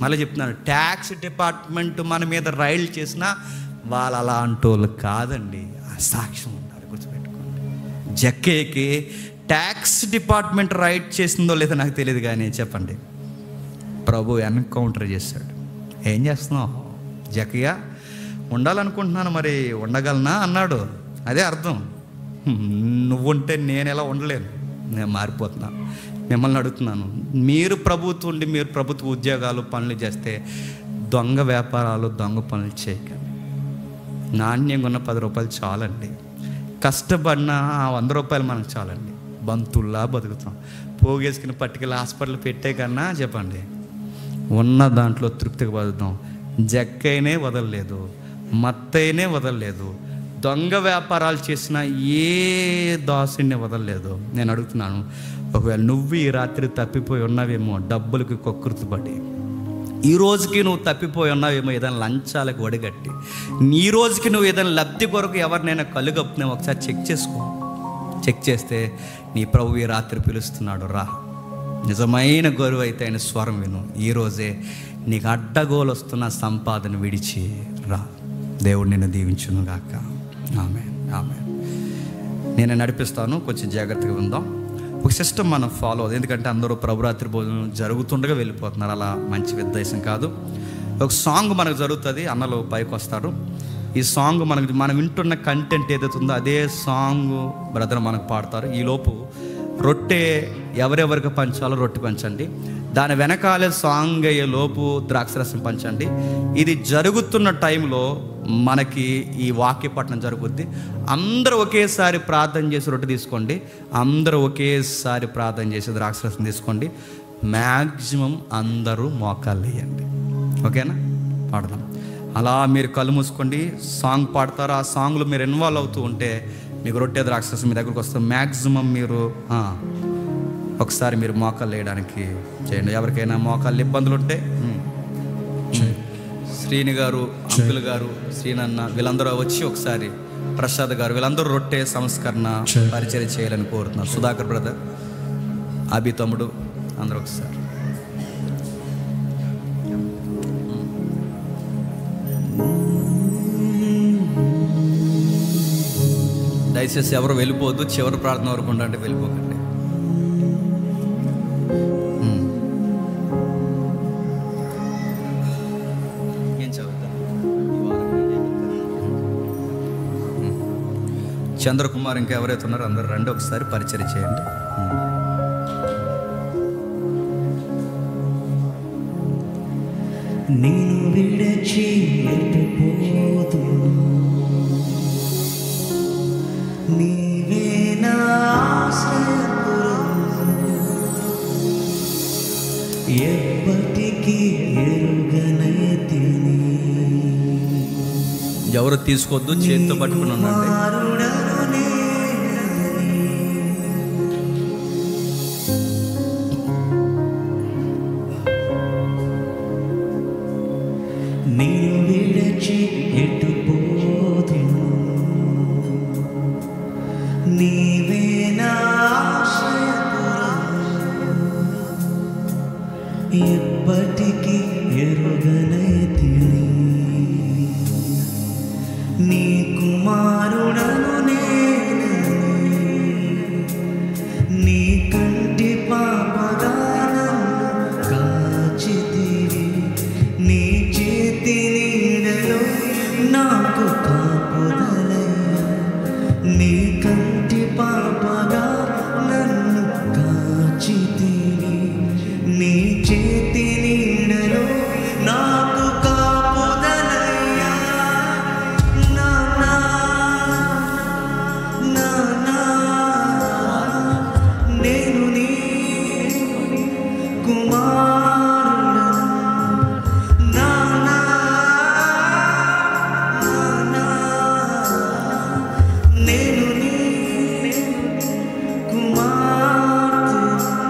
మళ్ళీ చెప్తున్నాను, ట్యాక్స్ డిపార్ట్మెంట్ మన మీద రైడ్ చేసినా వాళ్ళు అలాంటి వాళ్ళు కాదండి. ఆ సాక్ష్యం ఉండాలి, గుర్తుపెట్టుకోండి. జక్కయ్యకి ట్యాక్స్ డిపార్ట్మెంట్ రైడ్ చేసిందో లేదో నాకు తెలియదు, కానీ చెప్పండి, ప్రభు ఎన్కౌంటర్ చేశాడు. ఏం చేస్తున్నావు జక్కయ్య? ఉండాలనుకుంటున్నాను, మరి ఉండగలనా అన్నాడు. అదే అర్థం, నువ్వుంటే నేను ఎలా ఉండలేను, నేను మారిపోతున్నా. మిమ్మల్ని అడుగుతున్నాను, మీరు ప్రభుత్వం ఉండి మీరు ప్రభుత్వ ఉద్యోగాలు పనులు చేస్తే దొంగ వ్యాపారాలు దొంగ పనులు చేయకండి. నాణ్యంగా ఉన్న 10 రూపాయలు చాలండి. కష్టపడిన 100 రూపాయలు మనకు చాలండి. బంతుల్లా బతుకుతాం. పోగేసుకుని పట్టుకెళ్ళి హాస్పిటల్ పెట్టే కన్నా చెప్పండి, ఉన్న దాంట్లో తృప్తిగా బతుకుతాం. జక్కైనే వదలలేదు, మత్తైనే వదలలేదు, దొంగ వ్యాపారాలు చేసిన ఏ దాసుని వదలలేదు. నేను అడుగుతున్నాను, ఒకవేళ నువ్వు ఈ రాత్రి తప్పిపోయి ఉన్నావేమో డబ్బులకి కొక్కుర్తుపడి, ఈ రోజుకి నువ్వు తప్పిపోయి ఉన్నావేమో ఏదైనా లంచాలకు ఒడిగట్టి, ఈ రోజుకి నువ్వు ఏదైనా లబ్ధి కొరకు ఎవరినైనా కలుగప్పునేమో ఒకసారి చెక్ చేసుకో. చెక్ చేస్తే నీ ప్రభు ఈ రాత్రి పిలుస్తున్నాడు, రా. నిజమైన గొరువు అయితే ఆయన స్వరం విను. ఈరోజే నీకు అడ్డగోలు వస్తున్న సంపాదన విడిచి రా. దేవుడు నిన్ను దీవించును గాక. ఆమేన్, ఆమేన్. నేను నడిపిస్తాను, కొంచెం జాగ్రత్తగా ఉందాం. ఒక సిస్టమ్ మనం ఫాలో అవుతుంది, ఎందుకంటే అందరూ ప్రభురాత్రి భోజనం జరుగుతుండగా వెళ్ళిపోతున్నారు. అలా మంచి ఉద్దేశం కాదు. ఒక సాంగ్ మనకు జరుగుతుంది, అన్నలు పైకి వస్తారు. ఈ సాంగ్ మనం వింటున్న కంటెంట్ ఏదైతే ఉందో అదే సాంగ్ బ్రదర్ మనకు పాడతారు. ఈలోపు రొట్టె ఎవరెవరికి పంచాలో రొట్టె పంచండి. దాని వెనకాలే సాంగ్ అయ్యే లోపు ద్రాక్షరసం పంచండి. ఇది జరుగుతున్న టైంలో మనకి ఈ వాక్య పఠనం జరుగుద్ది. అందరూ ఒకేసారి ప్రార్థన చేసి రొట్టె తీసుకోండి. అందరూ ఒకేసారి ప్రార్థన చేసి ద్రాక్షరసం తీసుకోండి. మ్యాక్సిమం అందరూ మోకాళ్ళు వేయండి. ఓకేనా? పాడదాం. అలా మీరు కళ్ళు మూసుకోండి, సాంగ్ పాడతారు. ఆ సాంగ్లో మీరు ఇన్వాల్వ్ అవుతూ ఉంటే మీకు రొట్టె ద్రాక్షరసం మీ దగ్గరకు వస్తుంది. మ్యాక్సిమం మీరు ఒకసారి మీరు మోకాళ్ళు వేయడానికి చేయండి. ఎవరికైనా మోకాళ్ళు ఇబ్బందులు ఉంటే శ్రీని గారు, అంకుల్ గారు, శ్రీనన్న వీళ్ళందరూ వచ్చి ఒకసారి, ప్రసాద్ గారు వీళ్ళందరూ రొట్టె సంస్కరణ పరిచయం చేయాలని కోరుతున్నారు. సుధాకర్ బ్రదర్, అభి తమ్ముడు అందరూ ఒకసారి. దయచేసి ఎవరు వెళ్ళిపోవద్దు, చివరి ప్రార్థన వరకు ఉండండి, వెళ్ళిపోకండి. చంద్రకుమార్ ఇంకా ఎవరైతే ఉన్నారో అందరూ రండి, ఒకసారి పరిచయం చేయండి. నేను విడచి ఎటుపోదు, నీవే నా ఆశ్రయపురము, ఎప్పటికీ ఎరుగనైతిని. ఎవరు తీసుకోవద్దు, చేతితో పట్టుకుని ఉండండి. నేను విడచి ఎటుపోదు, నీవే నా ఆశ్రయపురము, ఎప్పటికీ ఎరుగనైతిని. నీ కుమారుడను నేనని, నీ కంటి పాపగా నన్ను కాచితివి. నీ చేతి నీడలో నాకు కాపుదలయ్యా, నీ కంటి పాపగా నన్ను కాచితివి. నీ చేతి నీడలో నాకు కాపుదలయ్యా. నానా నానా నేను నీ కుమారుడను. నానా నానా నేను నీ కుమార్తె.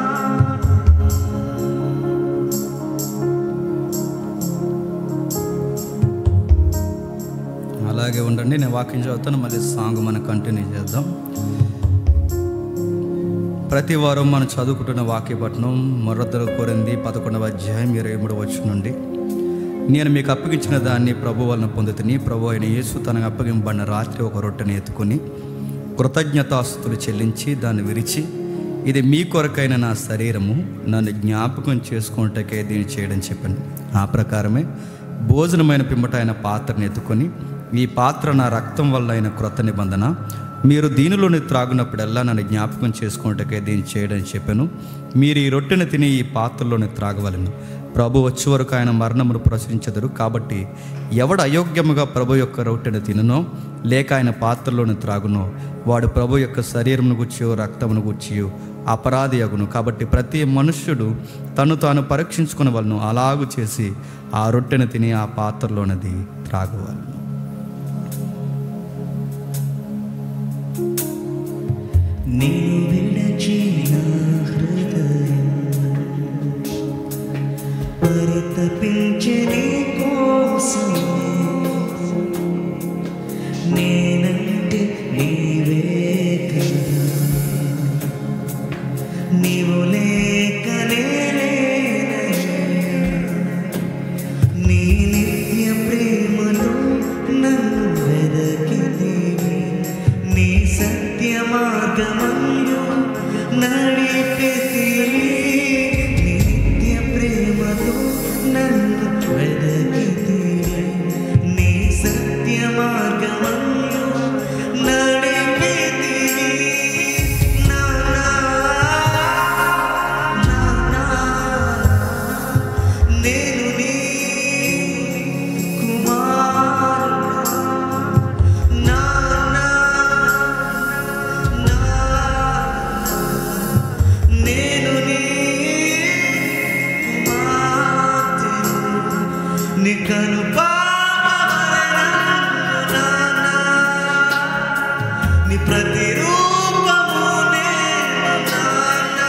అలాగే ఉండండి, నేను వాక్యం చదువుతాను, మళ్ళీ సాంగ్ మనం కంటిన్యూ చేద్దాం. ప్రతి వారం మనం చదువుకుంటున్న వాక్యపట్నం మొదటి కొరింథీ 11వ అధ్యాయం 23వ వచనం నుండి, నేను మీకు అప్పగించిన దాన్ని ప్రభు వలన పొందుతుని, ప్రభు అయిన యేసు తనకు అప్పగింపబడిన రాత్రి ఒక రొట్టెని ఎత్తుకుని కృతజ్ఞతాస్తుతులు చెల్లించి దాన్ని విరిచి, ఇది మీ కొరకైన నా శరీరము, నన్ను జ్ఞాపకం చేసుకుంటకే దీన్ని చేయడం చెప్పాను. ఆ ప్రకారమే భోజనమైన పిమ్మట ఆయన పాత్రను ఎత్తుకొని, ఈ పాత్ర నా రక్తం వల్ల అయిన క్రొత్త నిబంధన, మీరు దీనిలోని త్రాగునప్పుడల్లా నన్ను జ్ఞాపకం చేసుకుంటకే దీన్ని చేయడం చెప్పాను. మీరు ఈ రొట్టెను తిని ఈ పాత్రలోని త్రాగవలను. ప్రభు వచ్చే వరకు ఆయన మరణమును ప్రచురించెదరు. కాబట్టి ఎవడు అయోగ్యముగా ప్రభు యొక్క రొట్టెను తినునో లేక ఆయన పాత్రలోని త్రాగునో వాడు ప్రభు యొక్క శరీరమును గుచ్చియో రక్తమును గుచ్చియో అపరాధి అగును. కాబట్టి ప్రతి మనుష్యుడు తను తాను పరీక్షించుకునవలను. అలాగు చేసి ఆ రొట్టెను తిని ఆ పాత్రలోనది త్రాగవలను. నీవు విడచిన హృదయం పరితపించే నీ కోసమే, నేనంటే నీవే కదా, నీవు లేక నేనేనయ్యా. నీ నిత్య ప్రేమలో నన్ను వెదకితివి, నీ సత్య మార్గమందు నడిపితివి. నీ నిత్య ప్రేమతో నన్ను వెదకితివి, నీ సత్య మార్గమందు నడిపితివి. నా నేను నీ కుమారుడు. నేను నీ కుమార్తెను, నీ కనుపాపవలెను నానా, నీ ప్రతిరూపము నేను నానా.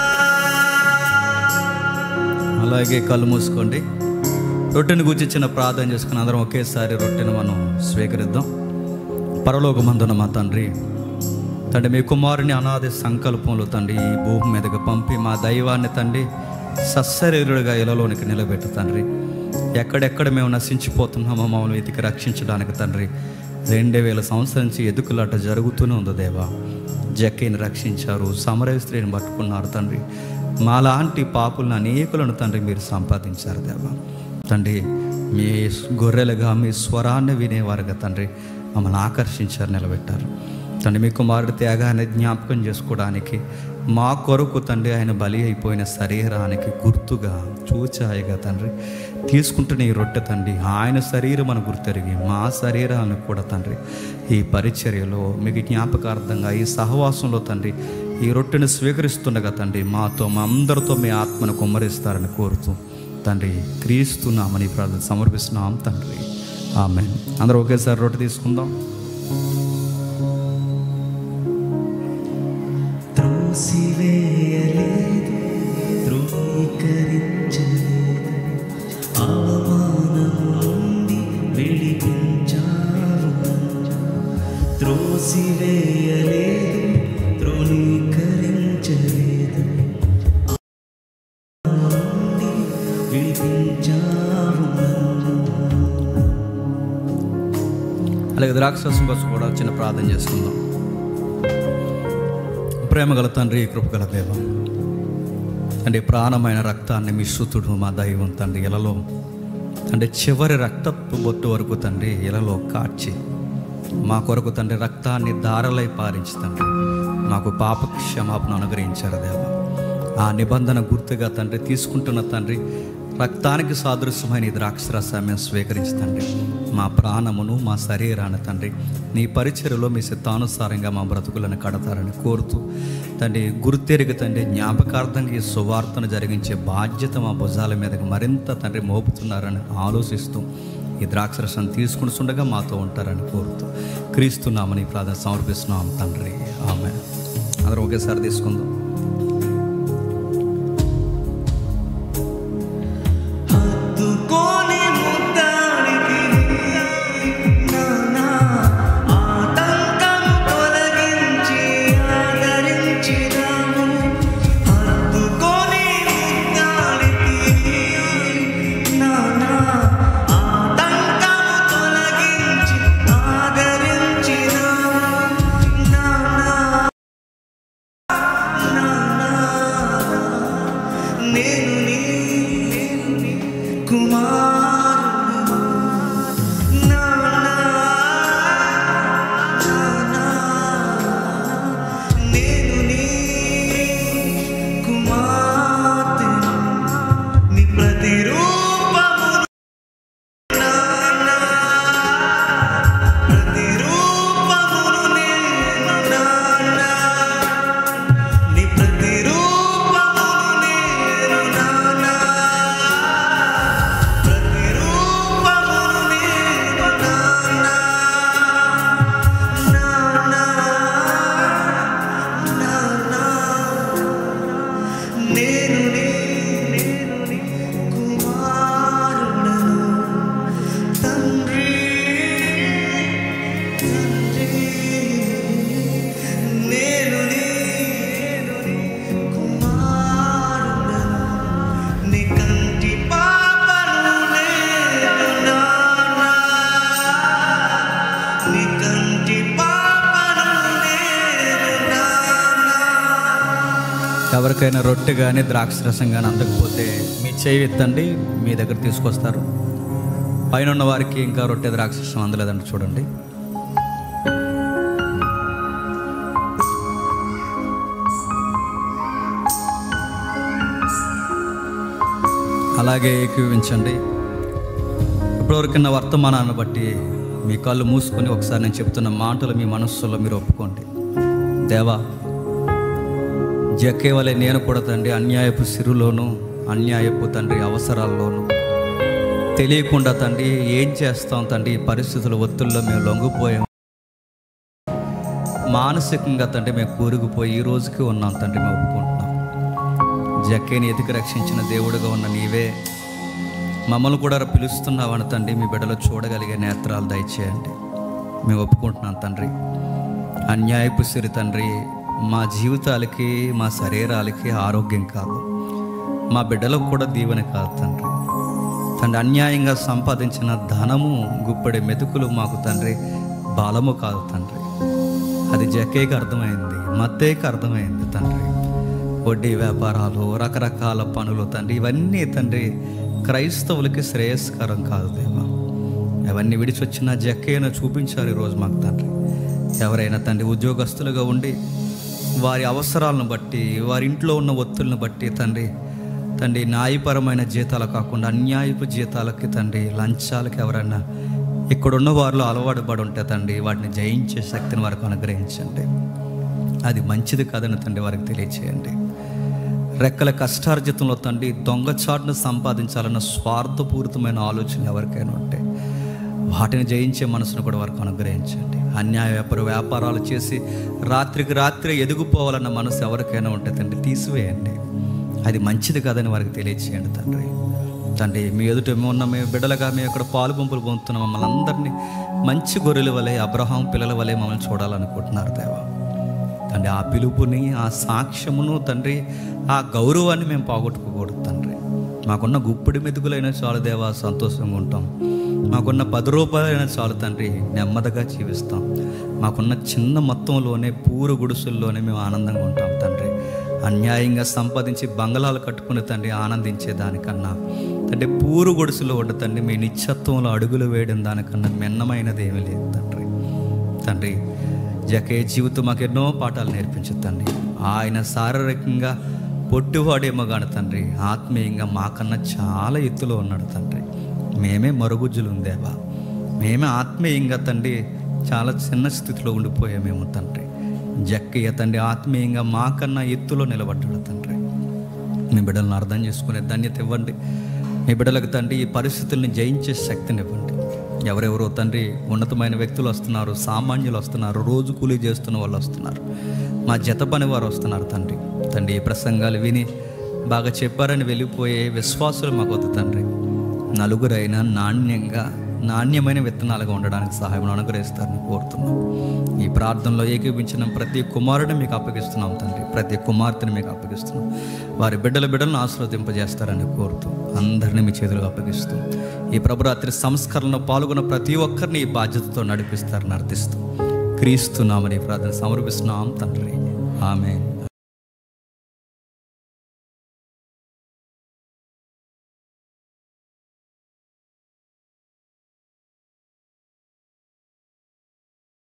అలాగే కళ్ళు మూసుకోండి. రొట్టెను గురించి చిన్న ప్రార్థన చేసుకుని అందరం ఒకేసారి రొట్టెను మనం స్వీకరిద్దాం. పరలోకమందున్న మా తండ్రి, మీ కుమారుని అనాది సంకల్పంలో తండ్రి ఈ భూమి మీదకి పంపి మా దైవాన్ని తండ్రి సశరీరుడిగా ఇలలోనికి నిలబెట్టు తండ్రి. ఎక్కడెక్కడ మేము నశించిపోతున్నామో మమ్మల్ని వెతికి రక్షించడానికి తండ్రి 2000 సంవత్సరం నుంచి ఎదుకులాట జరుగుతూనే ఉంది దేవా. జక్కీని రక్షించారు, సమరయ స్త్రీని పట్టుకున్నారు తండ్రి. మాలాంటి పాపులను అనేకులను తండ్రి మీరు సంపాదించారు దేవా. తండ్రి మీ గొర్రెలుగా మీ స్వరాన్ని వినేవారుగా తండ్రి మమ్మల్ని ఆకర్షించారు, నిలబెట్టారు తండ్రి. మీ కుమారుడి త్యాగాన్ని జ్ఞాపకం చేసుకోవడానికి మా కొరకు తండ్రి ఆయన బలి అయిపోయిన శరీరానికి గుర్తుగా చూచాయిగా తండ్రి తీసుకుంటున్న ఈ రొట్టె తండ్రి ఆయన శరీరం అని గుర్తెరిగి మా శరీరాలను కూడా తండ్రి ఈ పరిచర్యలో మీకు జ్ఞాపకార్థంగా ఈ సహవాసంలో తండ్రి ఈ రొట్టెను స్వీకరిస్తుండగా తండ్రి మాతో మా అందరితో మీ ఆత్మను కుమ్మరిస్తారని కోరుతూ తండ్రి క్రీస్తు నామని ప్రార్థన సమర్పిస్తున్నాం తండ్రి. ఆమేన్. అందరూ ఒకేసారి రొట్టె తీసుకుందాం. త్రోసివేయలేదు, ధృవీకరించలేదు, అవమానము నుండి విడిపించావు. త్రోసివేయలేదు, ధృవీకరించలేదు, అవమానము నుండి విడిపించావు. అలాగే ద్రాక్షరసం కోసం కూడా చిన్న ప్రార్థన చేసుకుందాం. ప్రేమగల తండ్రి, కృపగల దేవ అంటే ప్రాణమైన రక్తాన్ని మీ సుతుడు మా దైవం తండ్రి ఇలలో అంటే చివరి రక్తపు బొట్టు వరకు తండ్రి ఇలలో కార్చి మా కొరకు తండ్రి రక్తాన్ని దారలై పారించి తండ్రి మాకు పాప క్షమాపణ అనుగ్రహించారు దేవ. ఆ నిబంధన గుర్తుగా తండ్రి తీసుకుంటున్న తండ్రి రక్తానికి సాదృశ్యమైన ఈ ద్రాక్షరసాన్ని స్వీకరించి తండ్రి మా ప్రాణమును మా శరీరాన్ని తండ్రి నీ పరిచర్యలో మీ చిత్తానుసారంగా మా బ్రతుకులను కడతారని కోరుతూ తండ్రి గుర్తెరిగి తండ్రి జ్ఞాపకార్థంగా ఈ సువార్తను జరిగించే బాధ్యత మా భుజాల మీదకి మరింత తండ్రి మోపుతున్నారని ఆలోచిస్తూ ఈ ద్రాక్షరసం తీసుకుని ఉండగా మాతో ఉంటారని కోరుతూ క్రీస్తున్నామని ప్రార్థన సమర్పిస్తున్నాం తండ్రి. ఆమేన్. అందరూ ఒకేసారి తీసుకుందాం. హత్తుకొని ముద్దాడితివి నానా, ఆటంకం తొలగించి ఆదరించినావు. ఎవరికైనా రొట్టె కానీ ద్రాక్ష రసం కానీ అందకపోతే మీ చేయి ఎత్తండి, మీ దగ్గర తీసుకొస్తారు. పైన ఉన్న వారికి ఇంకా రొట్టె ద్రాక్ష రసం అందలేదండి చూడండి. అలాగే ఏకీవించండి. ఇప్పటివరకున్న వర్తమానాన్ని బట్టి మీ కళ్ళు మూసుకొని ఒకసారి నేను చెప్తున్న మాటలు మీ మనస్సులో మీరు ఒప్పుకోండి. దేవా, జక్కే వలె నేను కూడా తండ్రి అన్యాయపు సిరులోను, అన్యాయపు తండ్రి అవసరాల్లోనూ తెలియకుండా తండ్రి ఏం చేస్తాం తండ్రి, ఈ పరిస్థితుల ఒత్తిడిలో మేము లొంగిపోయాం. మానసికంగా తండ్రి మేము కూరుకుపోయి ఈ రోజుకి ఉన్నాం తండ్రి. మేము ఒప్పుకుంటున్నాం. జక్కేని ఎతికి రక్షించిన దేవుడుగా ఉన్న నీవే మమ్మల్ని కూడా పిలుస్తున్నావని తండ్రి మీ బిడ్డలో చూడగలిగే నేత్రాలు దయచేయండి. మేము ఒప్పుకుంటున్నాం తండ్రి. అన్యాయపు సిరి తండ్రి మా జీవితాలకి, మా శరీరాలకి ఆరోగ్యం కాదు, మా బిడ్డలకు కూడా దీవెన కాదు తండ్రి. తండ్రి అన్యాయంగా సంపాదించిన ధనము, గుప్పెడి మెతుకులు మాకు తండ్రి బలము కాదు తండ్రి. అది జక్కేకి అర్థమైంది, మత్తేకి అర్థమైంది తండ్రి. వడ్డీ వ్యాపారాలు, రకరకాల పనులు తండ్రి, ఇవన్నీ తండ్రి క్రైస్తవులకి శ్రేయస్కరం కాదు దేవా. అవన్నీ విడిచొచ్చిన జక్కేను చూపించారు ఈరోజు మాకు తండ్రి. ఎవరైనా తండ్రి ఉద్యోగస్తులుగా ఉండి వారి అవసరాలను బట్టి, వారి ఇంట్లో ఉన్న ఒత్తులను బట్టి తండ్రి తండ్రి న్యాయపరమైన జీతాలు కాకుండా అన్యాయపు జీతాలకి తండ్రి, లంచాలకి ఎవరైనా ఇక్కడున్న వారిలో అలవాటు పడి ఉంటే తండ్రి వాటిని జయించే శక్తిని వారికి అనుగ్రహించండి. అది మంచిది కాదని తండ్రి వారికి తెలియచేయండి. రెక్కల కష్టార్జితంలో తండ్రి దొంగచాటును సంపాదించాలన్న స్వార్థపూరితమైన ఆలోచన ఎవరికైనా ఉంటే వాటిని జయించే మనసును కూడా వారికి అనుగ్రహించండి. అన్యాయ వ్యాపారాలు చేసి రాత్రికి రాత్రి ఎదిగిపోవాలన్న మనసు ఎవరికైనా ఉంటే తండ్రి తీసివేయండి. అది మంచిది కాదని వారికి తెలియచేయండి తండ్రి. తండ్రి మీ ఎదుట ఉన్న మేము బిడ్డలుగా మేము ఇక్కడ పాలు పంపులు పొందుతున్నాం. మమ్మల్ని అందరినీ మంచి గొర్రెల వలె, అబ్రహాం పిల్లల వలె మమ్మల్ని చూడాలనుకుంటున్నారు దేవా. తండ్రి ఆ పిలుపుని, ఆ సాక్ష్యమును తండ్రి, ఆ గౌరవాన్ని మేము పోగొట్టుకోకూడదు తండ్రి. మాకున్న గుప్పిడి మెతుకులైనా చాలు దేవా, సంతోషంగా ఉంటాం. మాకున్న 10 రూపాయలైనా చాలు తండ్రి, నెమ్మదిగా జీవిస్తాం. మాకున్న చిన్న మొత్తంలోనే, పూరు గుడుసుల్లోనే మేము ఆనందంగా ఉంటాం తండ్రి. అన్యాయంగా సంపాదించి బంగళాలు కట్టుకుని తండ్రి ఆనందించే దానికన్నా తండ్రి పూరు గుడుసులో ఉండ తండ్రి మీ నిత్యత్వంలో అడుగులు వేయడం దానికన్నా మిన్నమైనది ఏమీ లేదు తండ్రి. తండ్రి జకే జీవితం మాకు ఎన్నో పాఠాలు నేర్పించదు తండ్రి. ఆయన శారీరకంగా పొట్టివాడేమో కానీ తండ్రి ఆత్మీయంగా మాకన్నా చాలా ఎత్తులో ఉన్నాడు తండ్రి. మేమే మరుగుజ్జులు ఉందేవా, మేమే ఆత్మీయంగా తండ్రి చాలా చిన్న స్థితిలో ఉండిపోయామేమో తండ్రి. జక్కయ్య తండ్రి ఆత్మీయంగా మాకన్నా ఎత్తులో నిలబడ్డాడు తండ్రి. మీ బిడ్డలను అర్థం చేసుకునే ధన్యత ఇవ్వండి. మీ బిడ్డలకు తండ్రి ఈ పరిస్థితుల్ని జయించే శక్తిని ఇవ్వండి. ఎవరెవరో తండ్రి ఉన్నతమైన వ్యక్తులు వస్తున్నారు, సామాన్యులు వస్తున్నారు, రోజు కూలీ చేస్తున్న వాళ్ళు వస్తున్నారు, మా జత పని వారు వస్తున్నారు తండ్రి. తండ్రి ఈ ప్రసంగాలు విని బాగా చెప్పారని వెళ్ళిపోయే విశ్వాసులు మాకు వద్దు తండ్రి. నలుగురైనా నాణ్యమైన విత్తనాలుగా ఉండడానికి సహాయం అనుగ్రహిస్తారని కోరుతున్నాం. ఈ ప్రార్థనలో ఏకీపించిన ప్రతి కుమారుడిని మీకు అప్పగిస్తున్నాం తండ్రి. ప్రతి కుమార్తెని మీకు అప్పగిస్తున్నాం. వారి బిడ్డలను ఆశీర్వదింపజేస్తారని కోరుతూ అందరినీ మీ చేతులకు అప్పగిస్తూ ఈ ప్రభురాత్రి సంస్కరణలో పాల్గొన్న ప్రతి ఒక్కరిని ఈ బాధ్యతతో నడిపిస్తారని అర్థిస్తూ క్రీస్తు నామని ప్రార్థన సమర్పిస్తున్నాం తండ్రి. ఆమేన్.